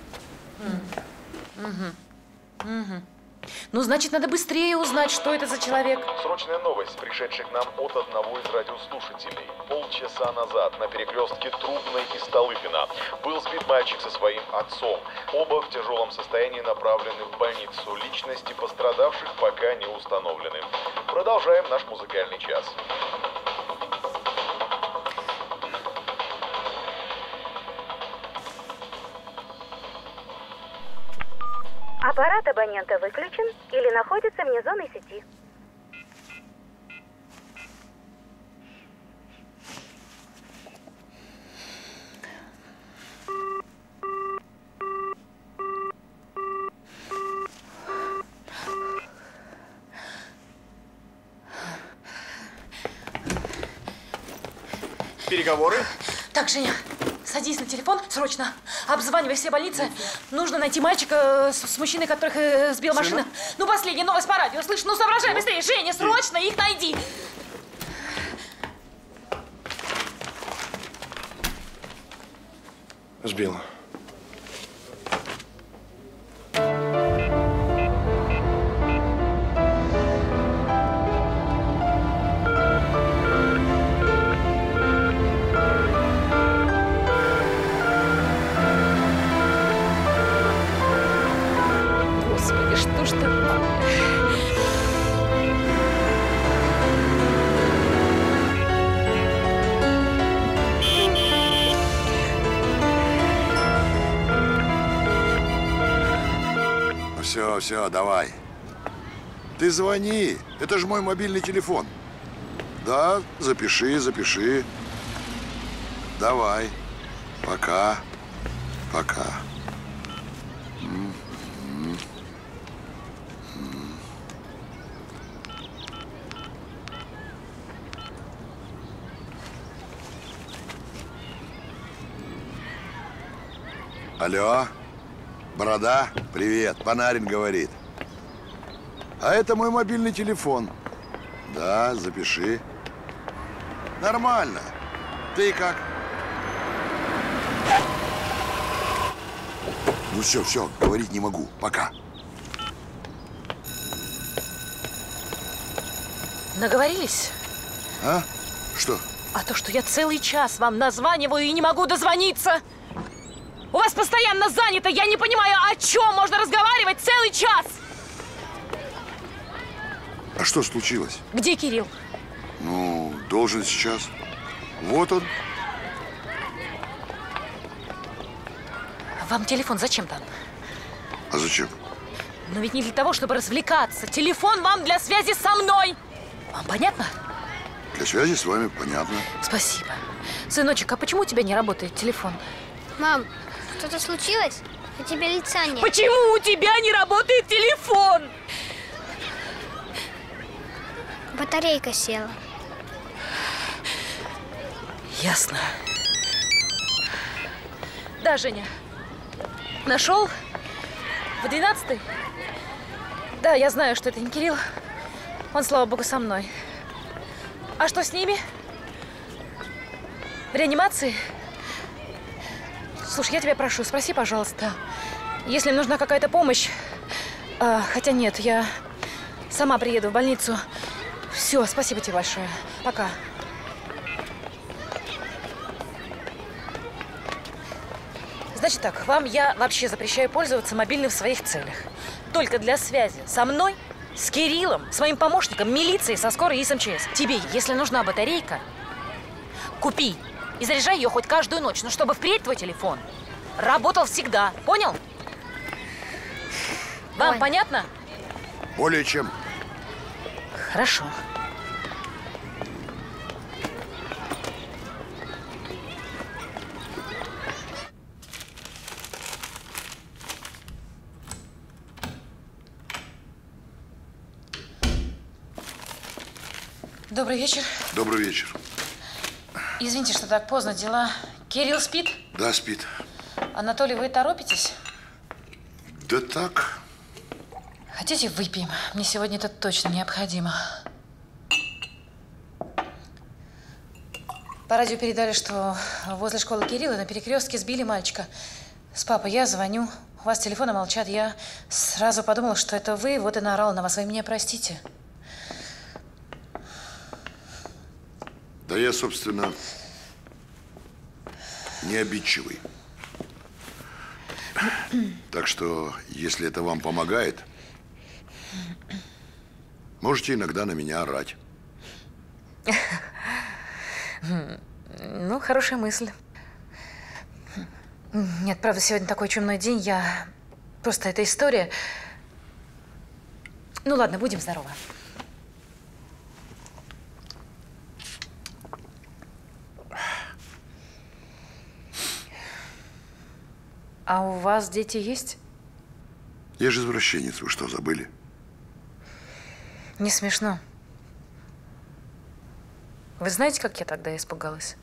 Угу. Угу. Ну, значит, надо быстрее узнать, что это за человек. Срочная новость, пришедшая к нам от одного из радиослушателей. Полчаса назад на перекрестке Трубной и Столыпина был сбит мальчик со своим отцом. Оба в тяжелом состоянии направлены в больницу. Личности пострадавших пока не установлены. Продолжаем наш музыкальный час. Аппарат абонента выключен или находится вне зоны сети. Переговоры? Так, Женя, садись на телефон, срочно. Обзванивай все больницы. Нужно найти мальчика с, с мужчиной, которых э, сбила машина. Ну, последняя новость по радио, слышь, ну соображай быстрее. Женя, срочно их найди. Сбила. Все, все, давай. Ты звони. Это же мой мобильный телефон. Да, запиши, запиши. Давай. Пока. Пока. Алло. Борода, привет. Панарин говорит. А это мой мобильный телефон. Да, запиши. Нормально. Ты как? Ну все, все, говорить не могу. Пока. Наговорились? А? Что? А то, что я целый час вам названиваю и не могу дозвониться. У вас постоянно занято. Я не понимаю, о чем можно разговаривать целый час. А что случилось? Где Кирилл? Ну, должен сейчас. Вот он. Вам телефон зачем там? А зачем? Но ведь не для того, чтобы развлекаться. Телефон вам для связи со мной. Вам понятно? Для связи с вами понятно. Спасибо. Сыночек, а почему у тебя не работает телефон? Мам, что-то случилось? У тебя лица нет. Почему у тебя не работает телефон? Батарейка села. Ясно. Да, Женя. Нашел? В двенадцатой? Да, я знаю, что это не Кирилл. Он, слава богу, со мной. А что с ними? В реанимации? Слушай, я тебя прошу, спроси, пожалуйста, если им нужна какая-то помощь. А, хотя нет, я сама приеду в больницу. Все, спасибо тебе большое. Пока. Значит так, вам я вообще запрещаю пользоваться мобильным в своих целях. Только для связи со мной, с Кириллом, с моим помощником, милицией, со скорой и с эм че эс. Тебе, если нужна батарейка, купи и заряжай ее хоть каждую ночь, но чтобы впредь твой телефон работал всегда. Понял? Вам Ой. понятно? Более чем. Хорошо. Добрый вечер. Добрый вечер. Извините, что так поздно, дела. Кирилл спит? Да, спит. Анатолий, вы торопитесь? Да так. Хотите, выпьем? Мне сегодня это точно необходимо. По радио передали, что возле школы Кирилла на перекрестке сбили мальчика. С папой я звоню, у вас телефоны молчат. Я сразу подумала, что это вы, вот и наорала на вас. Вы меня простите. Да я, собственно, не обидчивый. Так что, если это вам помогает, можете иногда на меня орать. Ну, хорошая мысль. Нет, правда, сегодня такой чумной день. Я... Просто эта история... Ну, ладно, будем здоровы. А у вас дети есть? Я же извращенец, вы что, забыли? Не смешно. Вы знаете, как я тогда испугалась?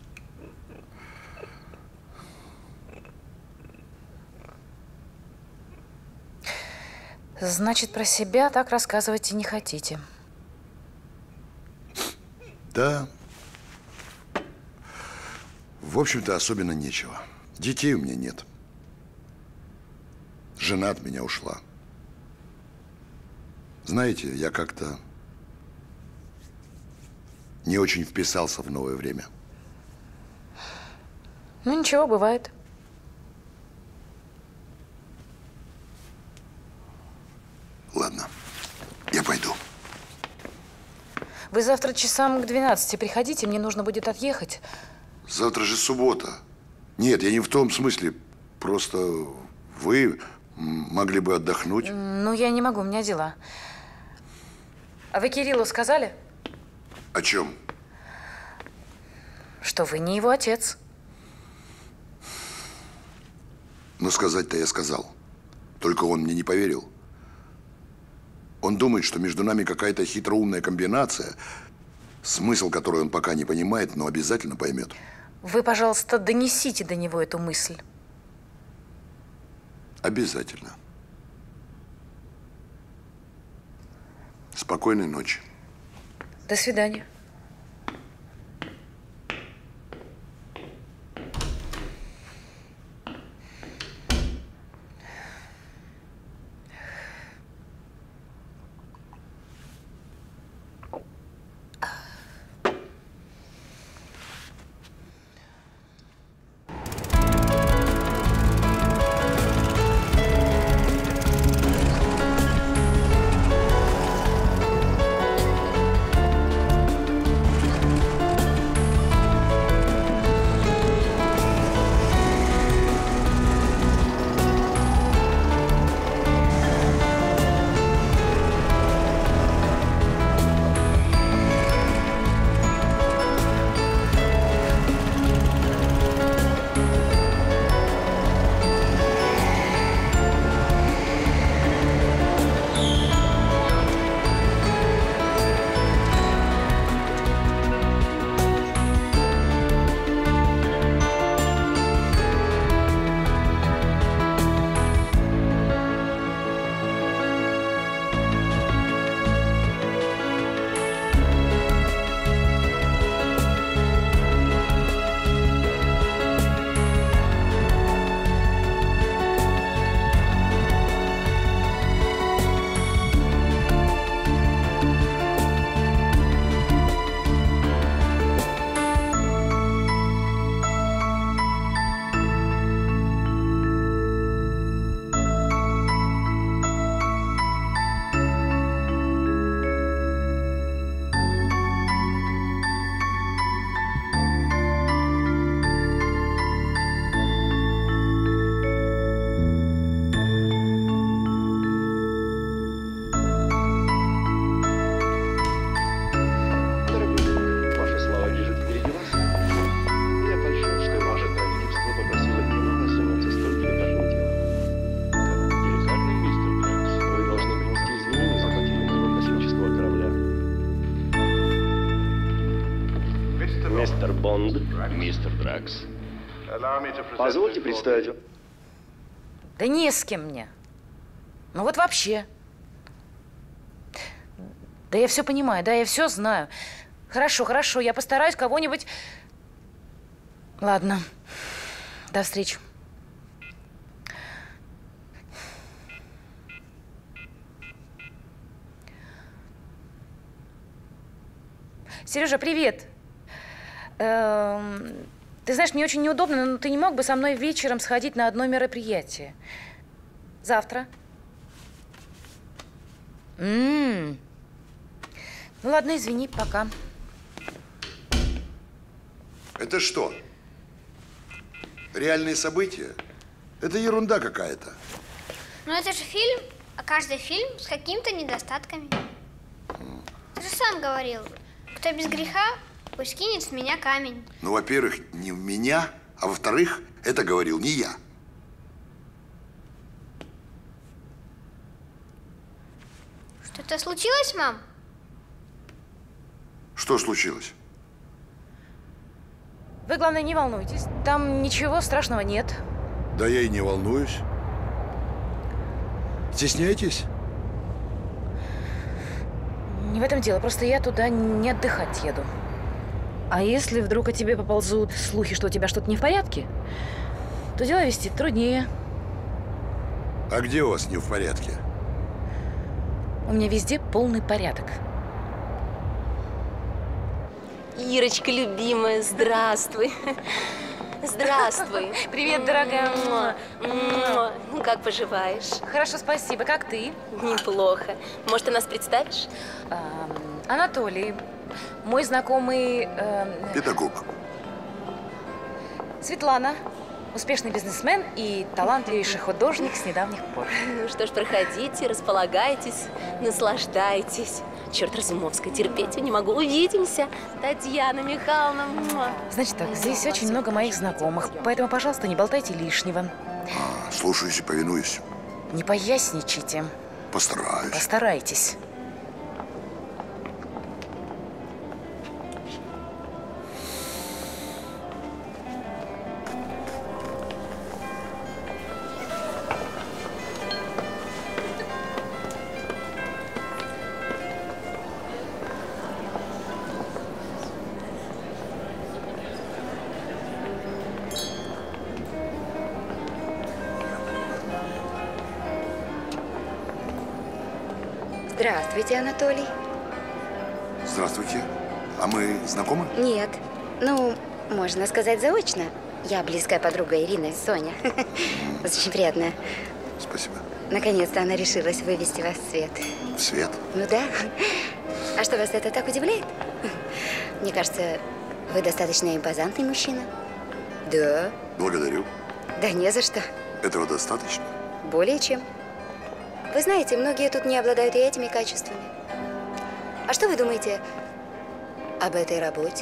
Значит, про себя так рассказывать и не хотите. Да. В общем-то, особенно нечего. Детей у меня нет. Жена от меня ушла. Знаете, я как-то не очень вписался в новое время. Ну, ничего, бывает. Ладно, я пойду. Вы завтра часам к двенадцати приходите, мне нужно будет отъехать. Завтра же суббота. Нет, я не в том смысле. Просто вы могли бы отдохнуть. Ну, я не могу, у меня дела. А вы Кириллу сказали? О чем? Что вы не его отец. Но сказать-то я сказал. Только он мне не поверил. Он думает, что между нами какая-то хитроумная комбинация, смысл которой он пока не понимает, но обязательно поймет. Вы, пожалуйста, донесите до него эту мысль. Обязательно. Спокойной ночи. До свидания. Мистер Бонд, мистер Дракс. Позвольте представить. Да не с кем мне. Ну вот вообще. Да я все понимаю, да, я все знаю. Хорошо, хорошо, я постараюсь кого-нибудь... Ладно, до встречи. Сережа, привет. Эм, ты знаешь, мне очень неудобно, но ты не мог бы со мной вечером сходить на одно мероприятие? Завтра. М-м-м. Ну ладно, извини, пока. Это что? Реальные события? Это ерунда какая-то. Ну это же фильм, а каждый фильм с какими-то недостатками. Ты же сам говорил, кто без греха, пусть кинет в меня камень. Ну, во-первых, не в меня, а во-вторых, это говорил не я. Что-то случилось, мам? Что случилось? Вы, главное, не волнуйтесь. Там ничего страшного нет. Да я и не волнуюсь. Стесняетесь? Не в этом дело. Просто я туда не отдыхать еду. А если вдруг о тебе поползут слухи, что у тебя что-то не в порядке, то дело вести труднее. А где у вас не в порядке? У меня везде полный порядок. Ирочка, любимая, здравствуй. Здравствуй. Привет, дорогая. Ну, как поживаешь? Хорошо, спасибо. Как ты? Неплохо. Может, ты нас представишь? А, Анатолий, мой знакомый… Э, Педагог. Светлана, успешный бизнесмен и талантливейший художник с недавних пор. Ну что ж, проходите, располагайтесь, наслаждайтесь. Черт, Разумовская, терпеть я не могу. Увидимся. Татьяна Михайловна. Значит так, здесь очень много моих знакомых, поэтому, пожалуйста, не болтайте лишнего. А, слушаюсь и повинуюсь. Не поясничайте. Постараюсь. Постарайтесь. Здравствуйте, Анатолий. Здравствуйте. А мы знакомы? Нет. Ну, можно сказать заочно. Я близкая подруга Ирины, Соня. Очень приятно. Спасибо. Наконец-то она решилась вывести вас в свет. В свет? Ну да. А что, вас это так удивляет? Мне кажется, вы достаточно импозантный мужчина. Да. Благодарю. Да не за что. Этого достаточно? Более чем. Вы знаете, многие тут не обладают и этими качествами. А что вы думаете об этой работе?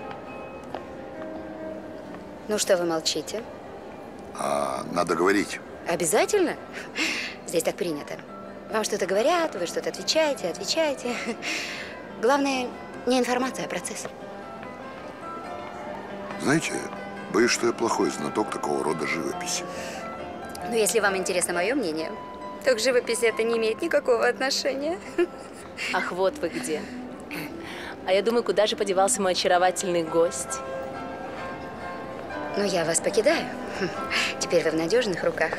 Ну что вы молчите? А, надо говорить. Обязательно? Здесь так принято. Вам что-то говорят, вы что-то отвечаете, отвечаете. Главное, не информация, а процесс. Знаете, боюсь, что я плохой знаток такого рода живописи. Но если вам интересно мое мнение, то к живописи это не имеет никакого отношения. Ах, вот вы где. А я думаю, куда же подевался мой очаровательный гость? Ну, я вас покидаю. Теперь вы в надежных руках.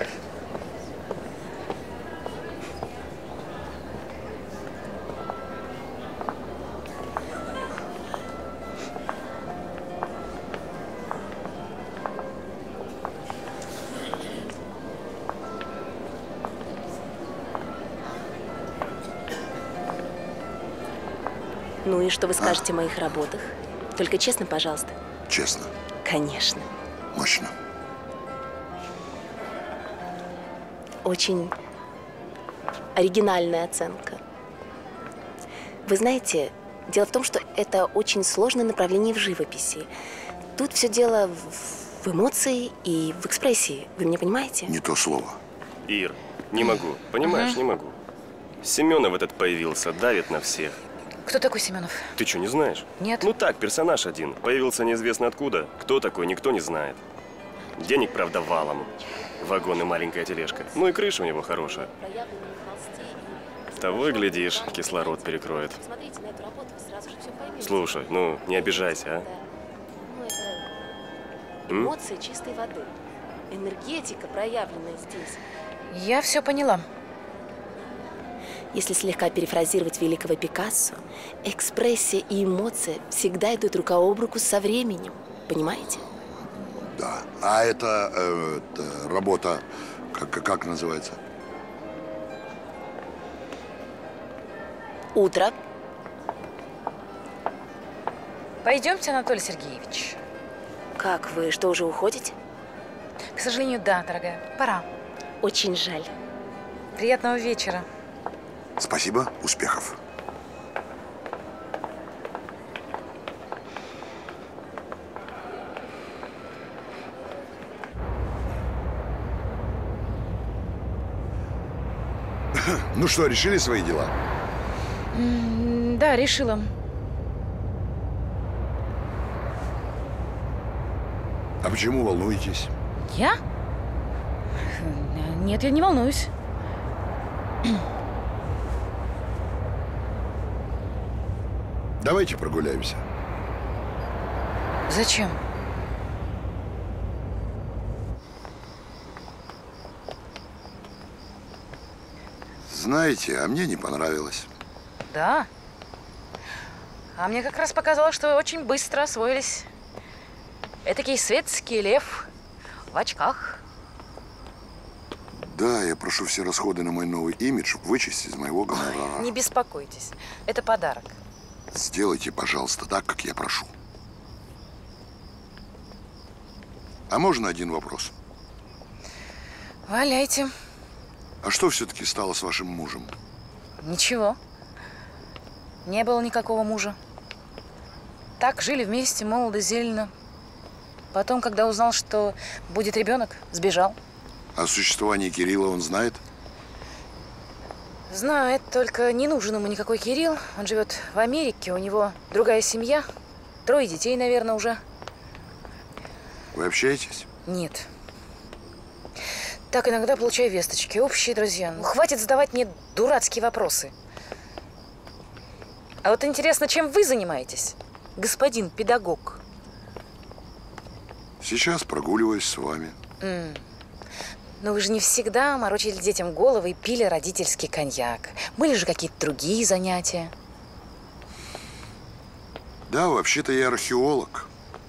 Ну и что вы скажете а? о моих работах? Только честно, пожалуйста. Честно? Конечно. Мощно. Очень оригинальная оценка. Вы знаете, дело в том, что это очень сложное направление в живописи. Тут все дело в, в эмоции и в экспрессии. Вы меня понимаете? Не то слово. Ир, не могу. Понимаешь, uh-huh. не могу. Семенов этот появился, давит на всех. Кто такой Семенов? Ты что, не знаешь? Нет. Ну так, персонаж один. Появился неизвестно откуда. Кто такой, никто не знает. Денег, правда, валом. Вагон и маленькая тележка. Ну и крыша у него хорошая. Того и глядишь, кислород перекроет. Слушай, ну не обижайся, а? Ну, это эмоции чистой воды. Энергетика, проявленная здесь. Я все поняла. Если слегка перефразировать великого Пикассо, экспрессия и эмоция всегда идут рука об руку со временем. Понимаете? Да. А это, э, это работа, как, как называется? Утро. Пойдемте, Анатолий Сергеевич. Как вы? Что, уже уходите? К сожалению, да, дорогая. Пора. Очень жаль. Приятного вечера. Спасибо, успехов. Ну что, решили свои дела? Mm, да, решила. А почему волнуетесь? Я? Нет, я не волнуюсь. Давайте прогуляемся. Зачем? Знаете, а мне не понравилось. Да? А мне как раз показалось, что вы очень быстро освоились. Этакий светский лев в очках. Да, я прошу все расходы на мой новый имидж вычесть из моего гонорара. Ой, не беспокойтесь, это подарок. Сделайте, пожалуйста, так, как я прошу. А можно один вопрос? Валяйте. А что все-таки стало с вашим мужем? Ничего. Не было никакого мужа. Так жили вместе, молодо, зелено. Потом, когда узнал, что будет ребенок, сбежал. О существовании Кирилла он знает? Знает, только не нужен ему никакой Кирилл. Он живет в Америке, у него другая семья. Трое детей, наверное, уже. Вы общаетесь? Нет. Так иногда получаю весточки. Общие друзья. Ну, хватит задавать мне дурацкие вопросы. А вот интересно, чем вы занимаетесь, господин педагог? Сейчас прогуливаюсь с вами. М. Но вы же не всегда морочили детям головы и пили родительский коньяк. Были же какие-то другие занятия. Да, вообще-то я археолог.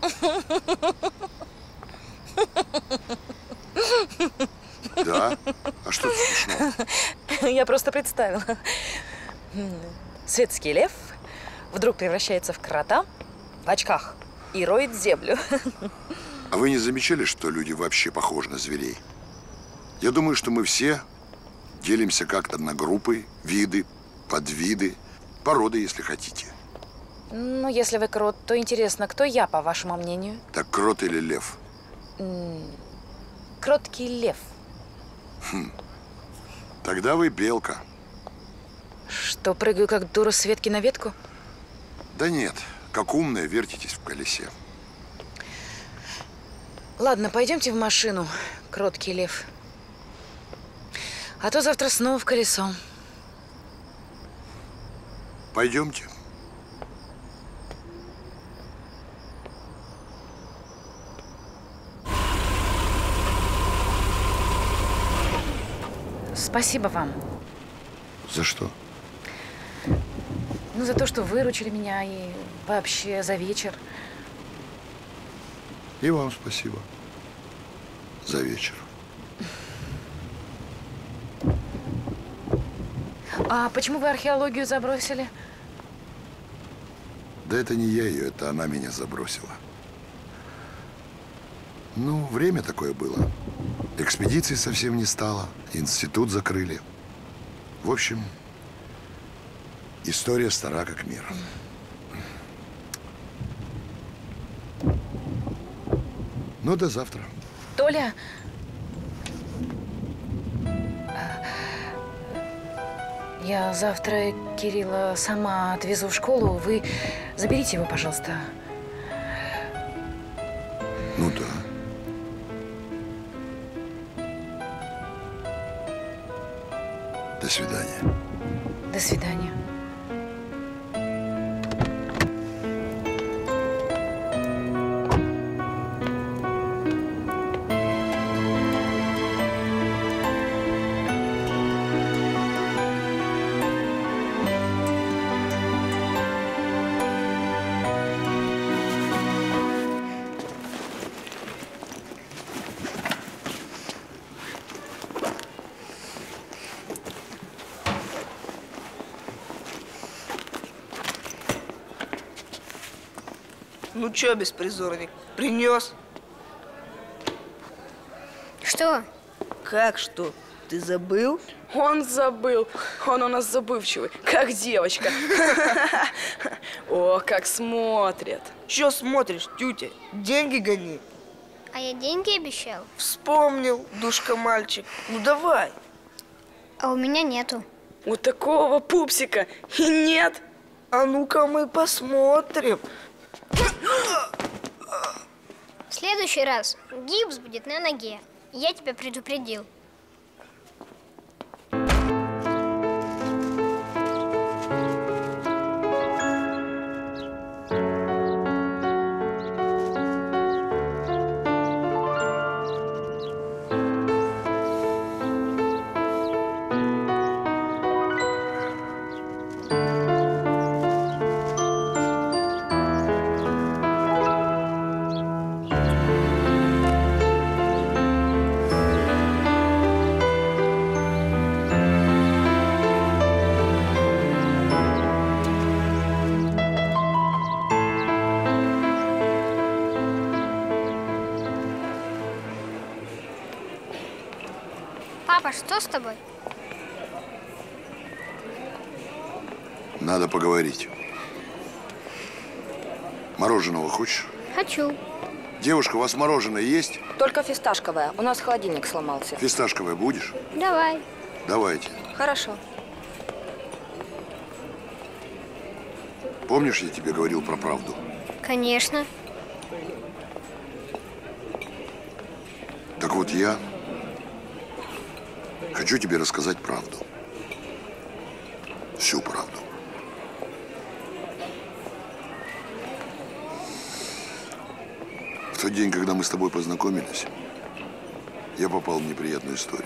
Да? А что тут смешного? Я просто представила. Светский лев вдруг превращается в крота в очках и роет землю. А вы не замечали, что люди вообще похожи на зверей? Я думаю, что мы все делимся как-то на группы, виды, подвиды, породы, если хотите. Ну, если вы крот, то интересно, кто я, по вашему мнению? Так крот или лев? Кроткий лев. Хм. Тогда вы белка. Что, прыгаю как дура с ветки на ветку? Да нет, как умная, вертитесь в колесе. Ладно, пойдемте в машину, кроткий лев. А то завтра снова в колесо. Пойдемте. Спасибо вам. За что? Ну, за то, что выручили меня и вообще за вечер. И вам спасибо. За вечер. А почему вы археологию забросили? Да это не я ее, это она меня забросила. Ну, время такое было. Экспедиций совсем не стало, институт закрыли. В общем, история стара как мир. Ну, до завтра. Толя, я завтра Кирилла сама отвезу в школу. Вы заберите его, пожалуйста. Ну да. До свидания. До свидания. Ну чё, беспризорник, принес? Что? Как что? Ты забыл? Он забыл. Он у нас забывчивый, как девочка. О, как смотрит. Чё смотришь, тютя? Деньги гони. А я деньги обещал. Вспомнил, душка мальчик. Ну давай. А у меня нету. У такого пупсика и нет. А ну-ка мы посмотрим. В следующий раз гипс будет на ноге. Я тебя предупредил. Папа, что с тобой? Надо поговорить. Мороженого хочешь? Хочу. Девушка, у вас мороженое есть? Только фисташковое. У нас холодильник сломался. Фисташковое будешь? Давай. Давайте. Хорошо. Помнишь, я тебе говорил про правду? Конечно. Так вот, я хочу тебе рассказать правду. Всю правду. В тот день, когда мы с тобой познакомились, я попал в неприятную историю.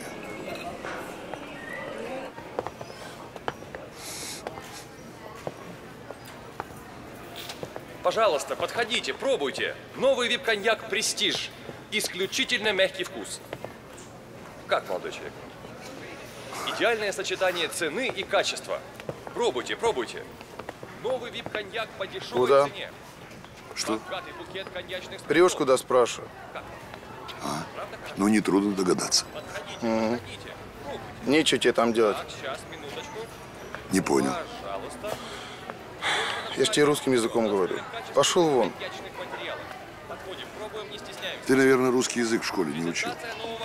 Пожалуйста, подходите, пробуйте. Новый вип-коньяк «Престиж». Исключительно мягкий вкус. Как, молодой человек? Идеальное сочетание цены и качества. Пробуйте, пробуйте. Новый вип-коньяк по дешевой Куда? цене. Что? Богатый букет коньячных Прешь, куда спрашиваю? А? Ну, нетрудно догадаться. Угу. Нечего тебе там делать. Не понял. Я ж тебе русским языком говорю. Пошел вон. Ты, наверное, русский язык в школе не учил.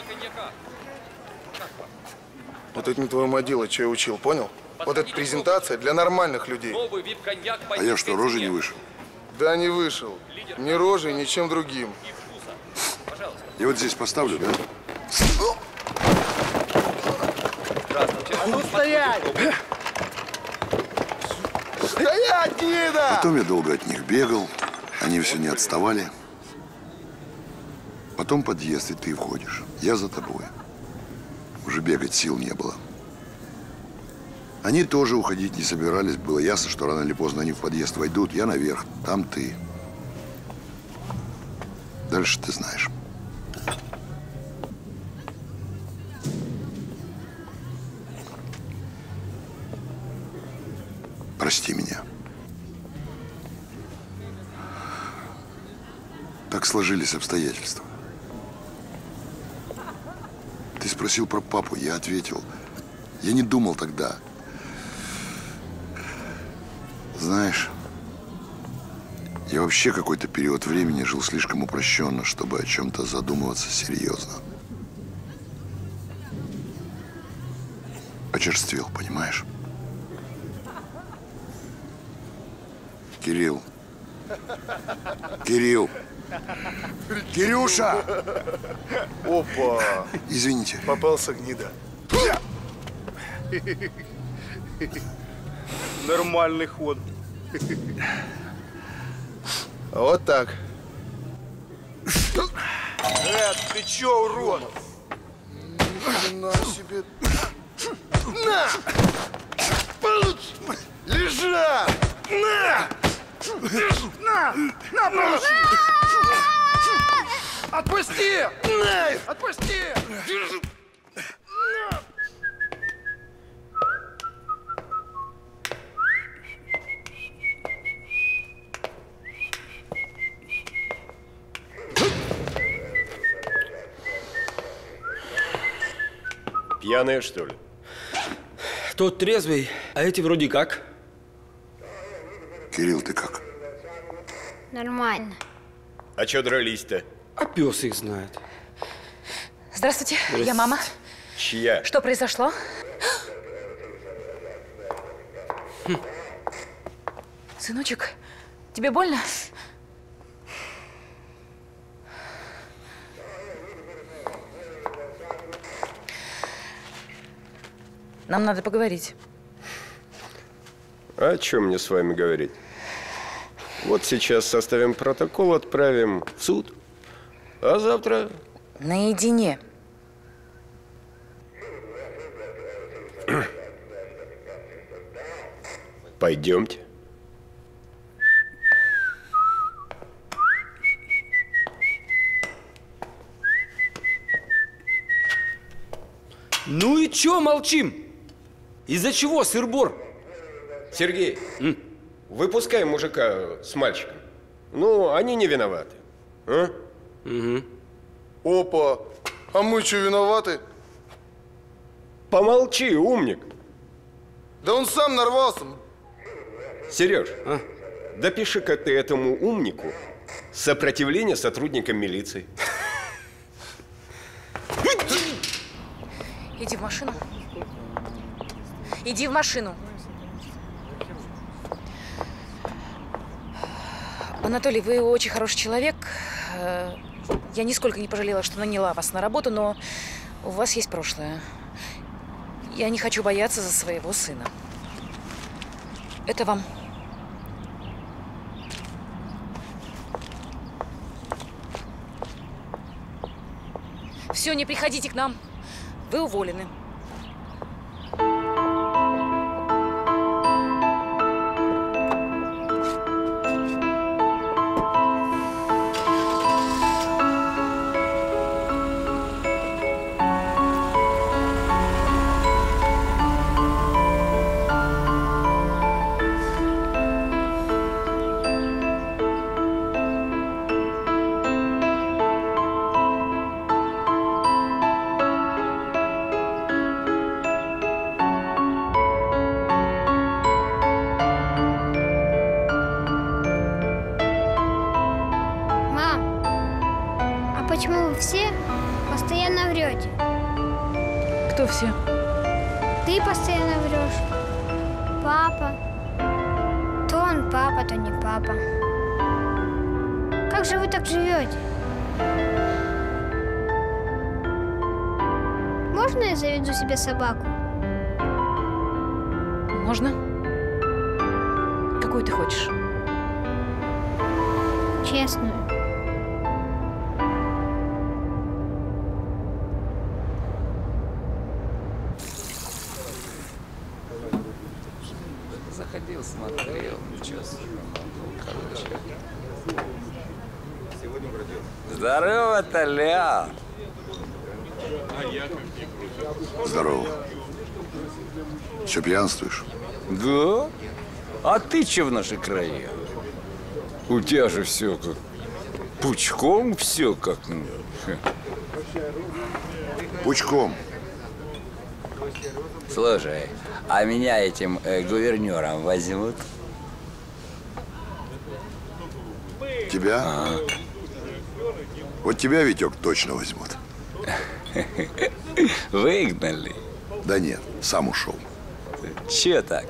Вот это не твое модило, что я учил, понял? Вот эта презентация для нормальных людей. А я что, рожи не вышел? Да, не вышел. Ни рожей, ни чем другим. Я вот здесь поставлю, да? А ну стоять! Стоять, гнида! Потом я долго от них бегал, они все не отставали. Потом подъезд, и ты входишь. Я за тобой. Уже бегать сил не было. Они тоже уходить не собирались. Было ясно, что рано или поздно они в подъезд войдут. Я наверх, там ты. Дальше ты знаешь. Прости меня. Так сложились обстоятельства. Ты спросил про папу, я ответил. Я не думал тогда. Знаешь, я вообще какой-то период времени жил слишком упрощенно, чтобы о чем-то задумываться серьезно. Очерствел, понимаешь? Кирилл. Кирилл. Кирюша! Опа! Извините. Попался гнида. Нормальный ход. Вот так. Эд, ты чё, урод? На себе. На! Лежа! На! На! На, получи! Отпусти! Отпусти! Пьяные, что ли? Тот трезвый, а эти вроде как. Кирилл, ты как? Нормально. А чё дрались-то? А пес их знает. Здравствуйте, я мама. Чья? Что произошло? Хм. Сыночек, тебе больно? Нам надо поговорить. А о чем мне с вами говорить? Вот сейчас составим протокол, отправим в суд, а завтра… Наедине. Пойдемте. Ну и чё молчим? Из-за чего, сыр-бор? Сергей, М? выпускай мужика с мальчиком. Ну, они не виноваты. А? Угу. Опа! А мы что, виноваты? Помолчи, умник. Да он сам нарвался. Сереж, а? допиши-ка ты этому умнику сопротивление сотрудникам милиции. Иди в машину. Иди в машину. Анатолий, вы очень хороший человек. Я нисколько не пожалела, что наняла вас на работу, но у вас есть прошлое. Я не хочу бояться за своего сына. Это вам. Все, не приходите к нам. Вы уволены. Почему вы все постоянно врете? Кто все? Ты постоянно врешь. Папа. То он папа, то не папа. Как же вы так живете? Можно я заведу себе собаку? Можно? Какую ты хочешь? Честную. Заходил, смотрел, ничего себе. Короче. Сегодня бродил. Здорово, Толя! Здорово. Все пьянствуешь? Да? А ты че в наши края? У тебя же все как пучком, все как. Пучком. Слушай, а меня этим э, гувернером возьмут? Тебя? Ага. Вот тебя, Витек, точно возьмут. Выгнали? Да нет, сам ушел. Че так?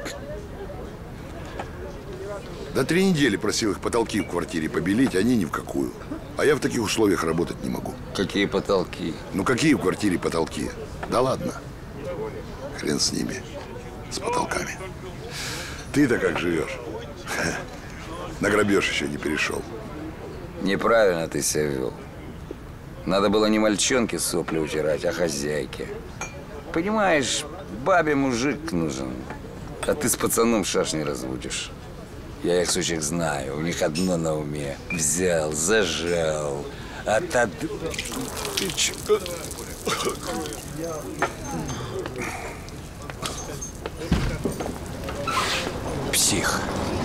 Да три недели просил их потолки в квартире побелить, они ни в какую. А я в таких условиях работать не могу. Какие потолки? Ну какие в квартире потолки? Да ладно. Хрен с ними, с потолками. Ты-то как живешь? На грабеж еще не перешел. Неправильно ты себя вел. Надо было не мальчонке сопли утирать, а хозяйке. Понимаешь, бабе мужик нужен, а ты с пацаном шашни разводишь. Я их сучих знаю, у них одно на уме. Взял, зажал, а та... Псих.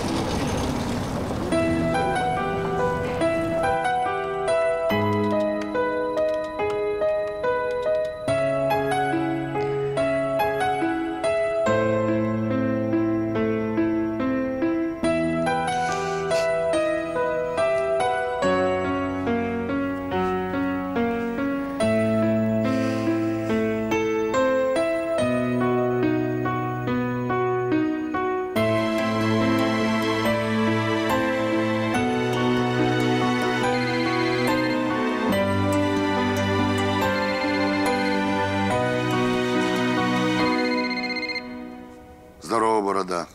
Здорово, борода.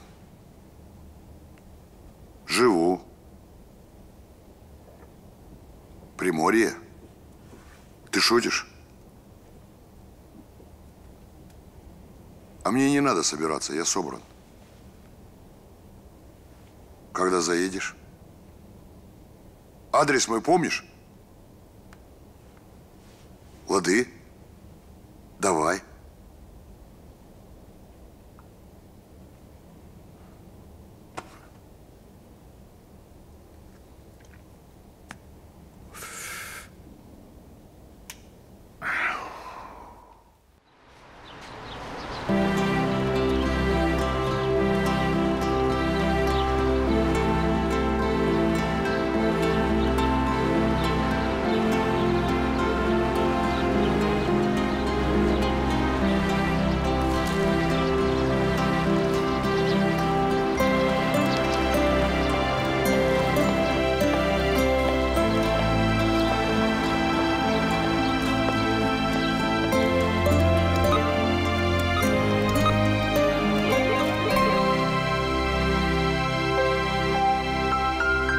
Живу. Приморье? Ты шутишь? А мне не надо собираться, я собран. Когда заедешь? Адрес мой помнишь? Лады? Давай.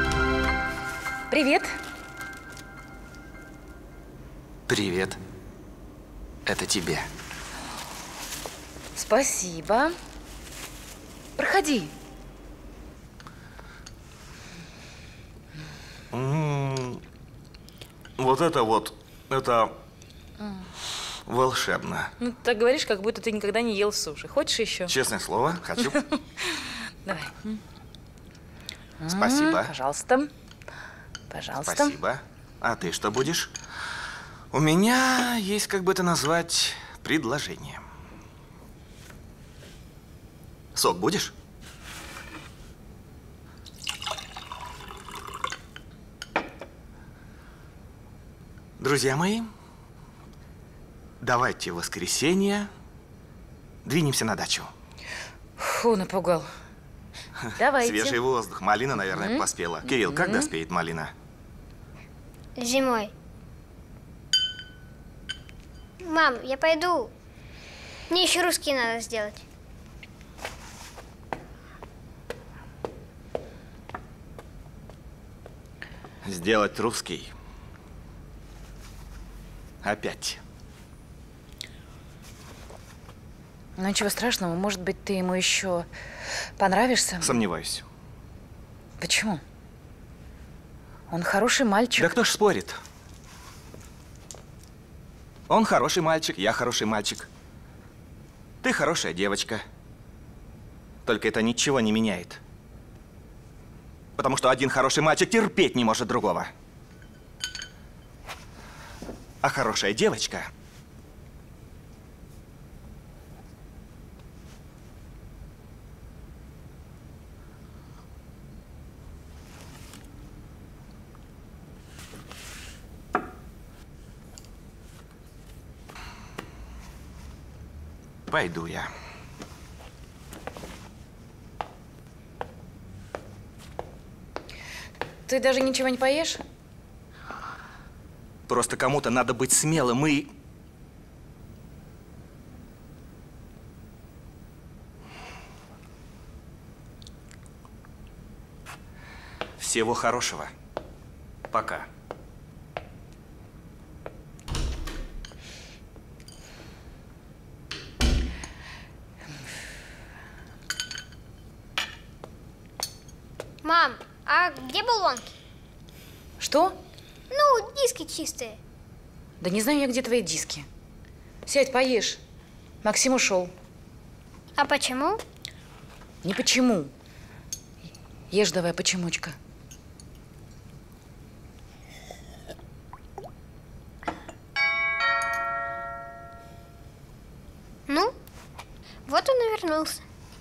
Привет. Привет. Это тебе. Спасибо. Проходи. М-м-м. Вот это вот, это волшебно. Ну, ты так говоришь, как будто ты никогда не ел суши. Хочешь еще? Честное слово, хочу. Давай. Спасибо. Пожалуйста. Пожалуйста. Спасибо. А ты что будешь? У меня есть, как бы это назвать, предложение. Сок будешь? Друзья мои, давайте в воскресенье двинемся на дачу. Фу, напугал. Давайте. Свежий воздух. Малина, наверное, Мгм. поспела. Кирилл, Мгм. когда спеет малина? Зимой. Мам, я пойду. Мне еще русские надо сделать. Сделать русский. Опять. Ну, ничего страшного. Может быть, ты ему еще понравишься? Сомневаюсь. Почему? Он хороший мальчик. Да кто ж спорит? Он хороший мальчик, я хороший мальчик. Ты хорошая девочка. Только это ничего не меняет. Потому что один хороший мальчик терпеть не может другого. А хорошая девочка пойду я. Ты даже ничего не поешь? Просто кому-то надо быть смелым и… Всего хорошего. Пока. Мам, а где баллонки? Что? Ну, диски чистые. Да не знаю я, где твои диски. Сядь, поешь. Максим ушел. А почему? Не почему. Ешь давай, почемучка. Ну, вот он и вернулся.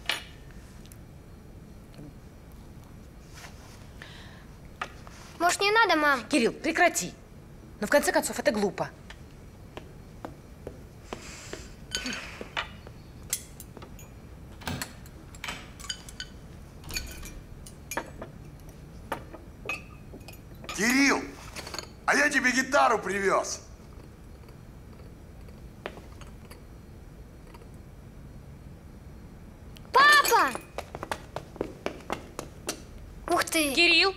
Может, не надо, мам? Кирилл, прекрати. Но в конце концов, это глупо. Кирилл, а я тебе гитару привез. Папа! Ух ты! Кирилл!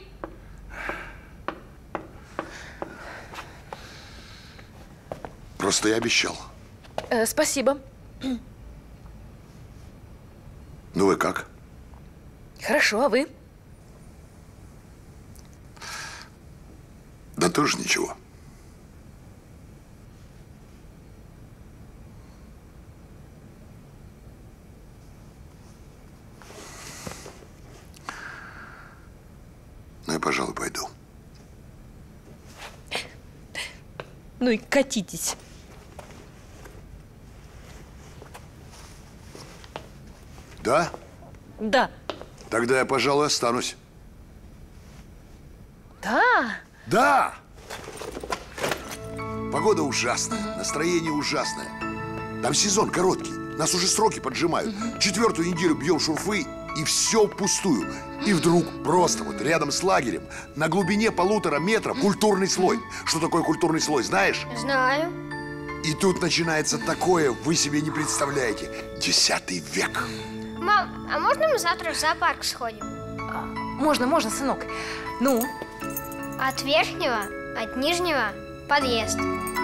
Просто я обещал. Э, спасибо. Ну вы как? Хорошо, а вы? Да тоже ничего. Ну, я, пожалуй, пойду. Ну и катитесь. Да? Да. Тогда я, пожалуй, останусь. Да? Да! Погода ужасная, настроение ужасное. Там сезон короткий, нас уже сроки поджимают. Четвертую неделю бьем шурфы, и все впустую. И вдруг просто вот рядом с лагерем, на глубине полутора метров, культурный слой. Что такое культурный слой, знаешь? Знаю. И тут начинается такое, вы себе не представляете. Десятый век. Мам, а можно мы завтра в зоопарк сходим? Можно, можно, сынок. Ну? От верхнего, от нижнего подъезд.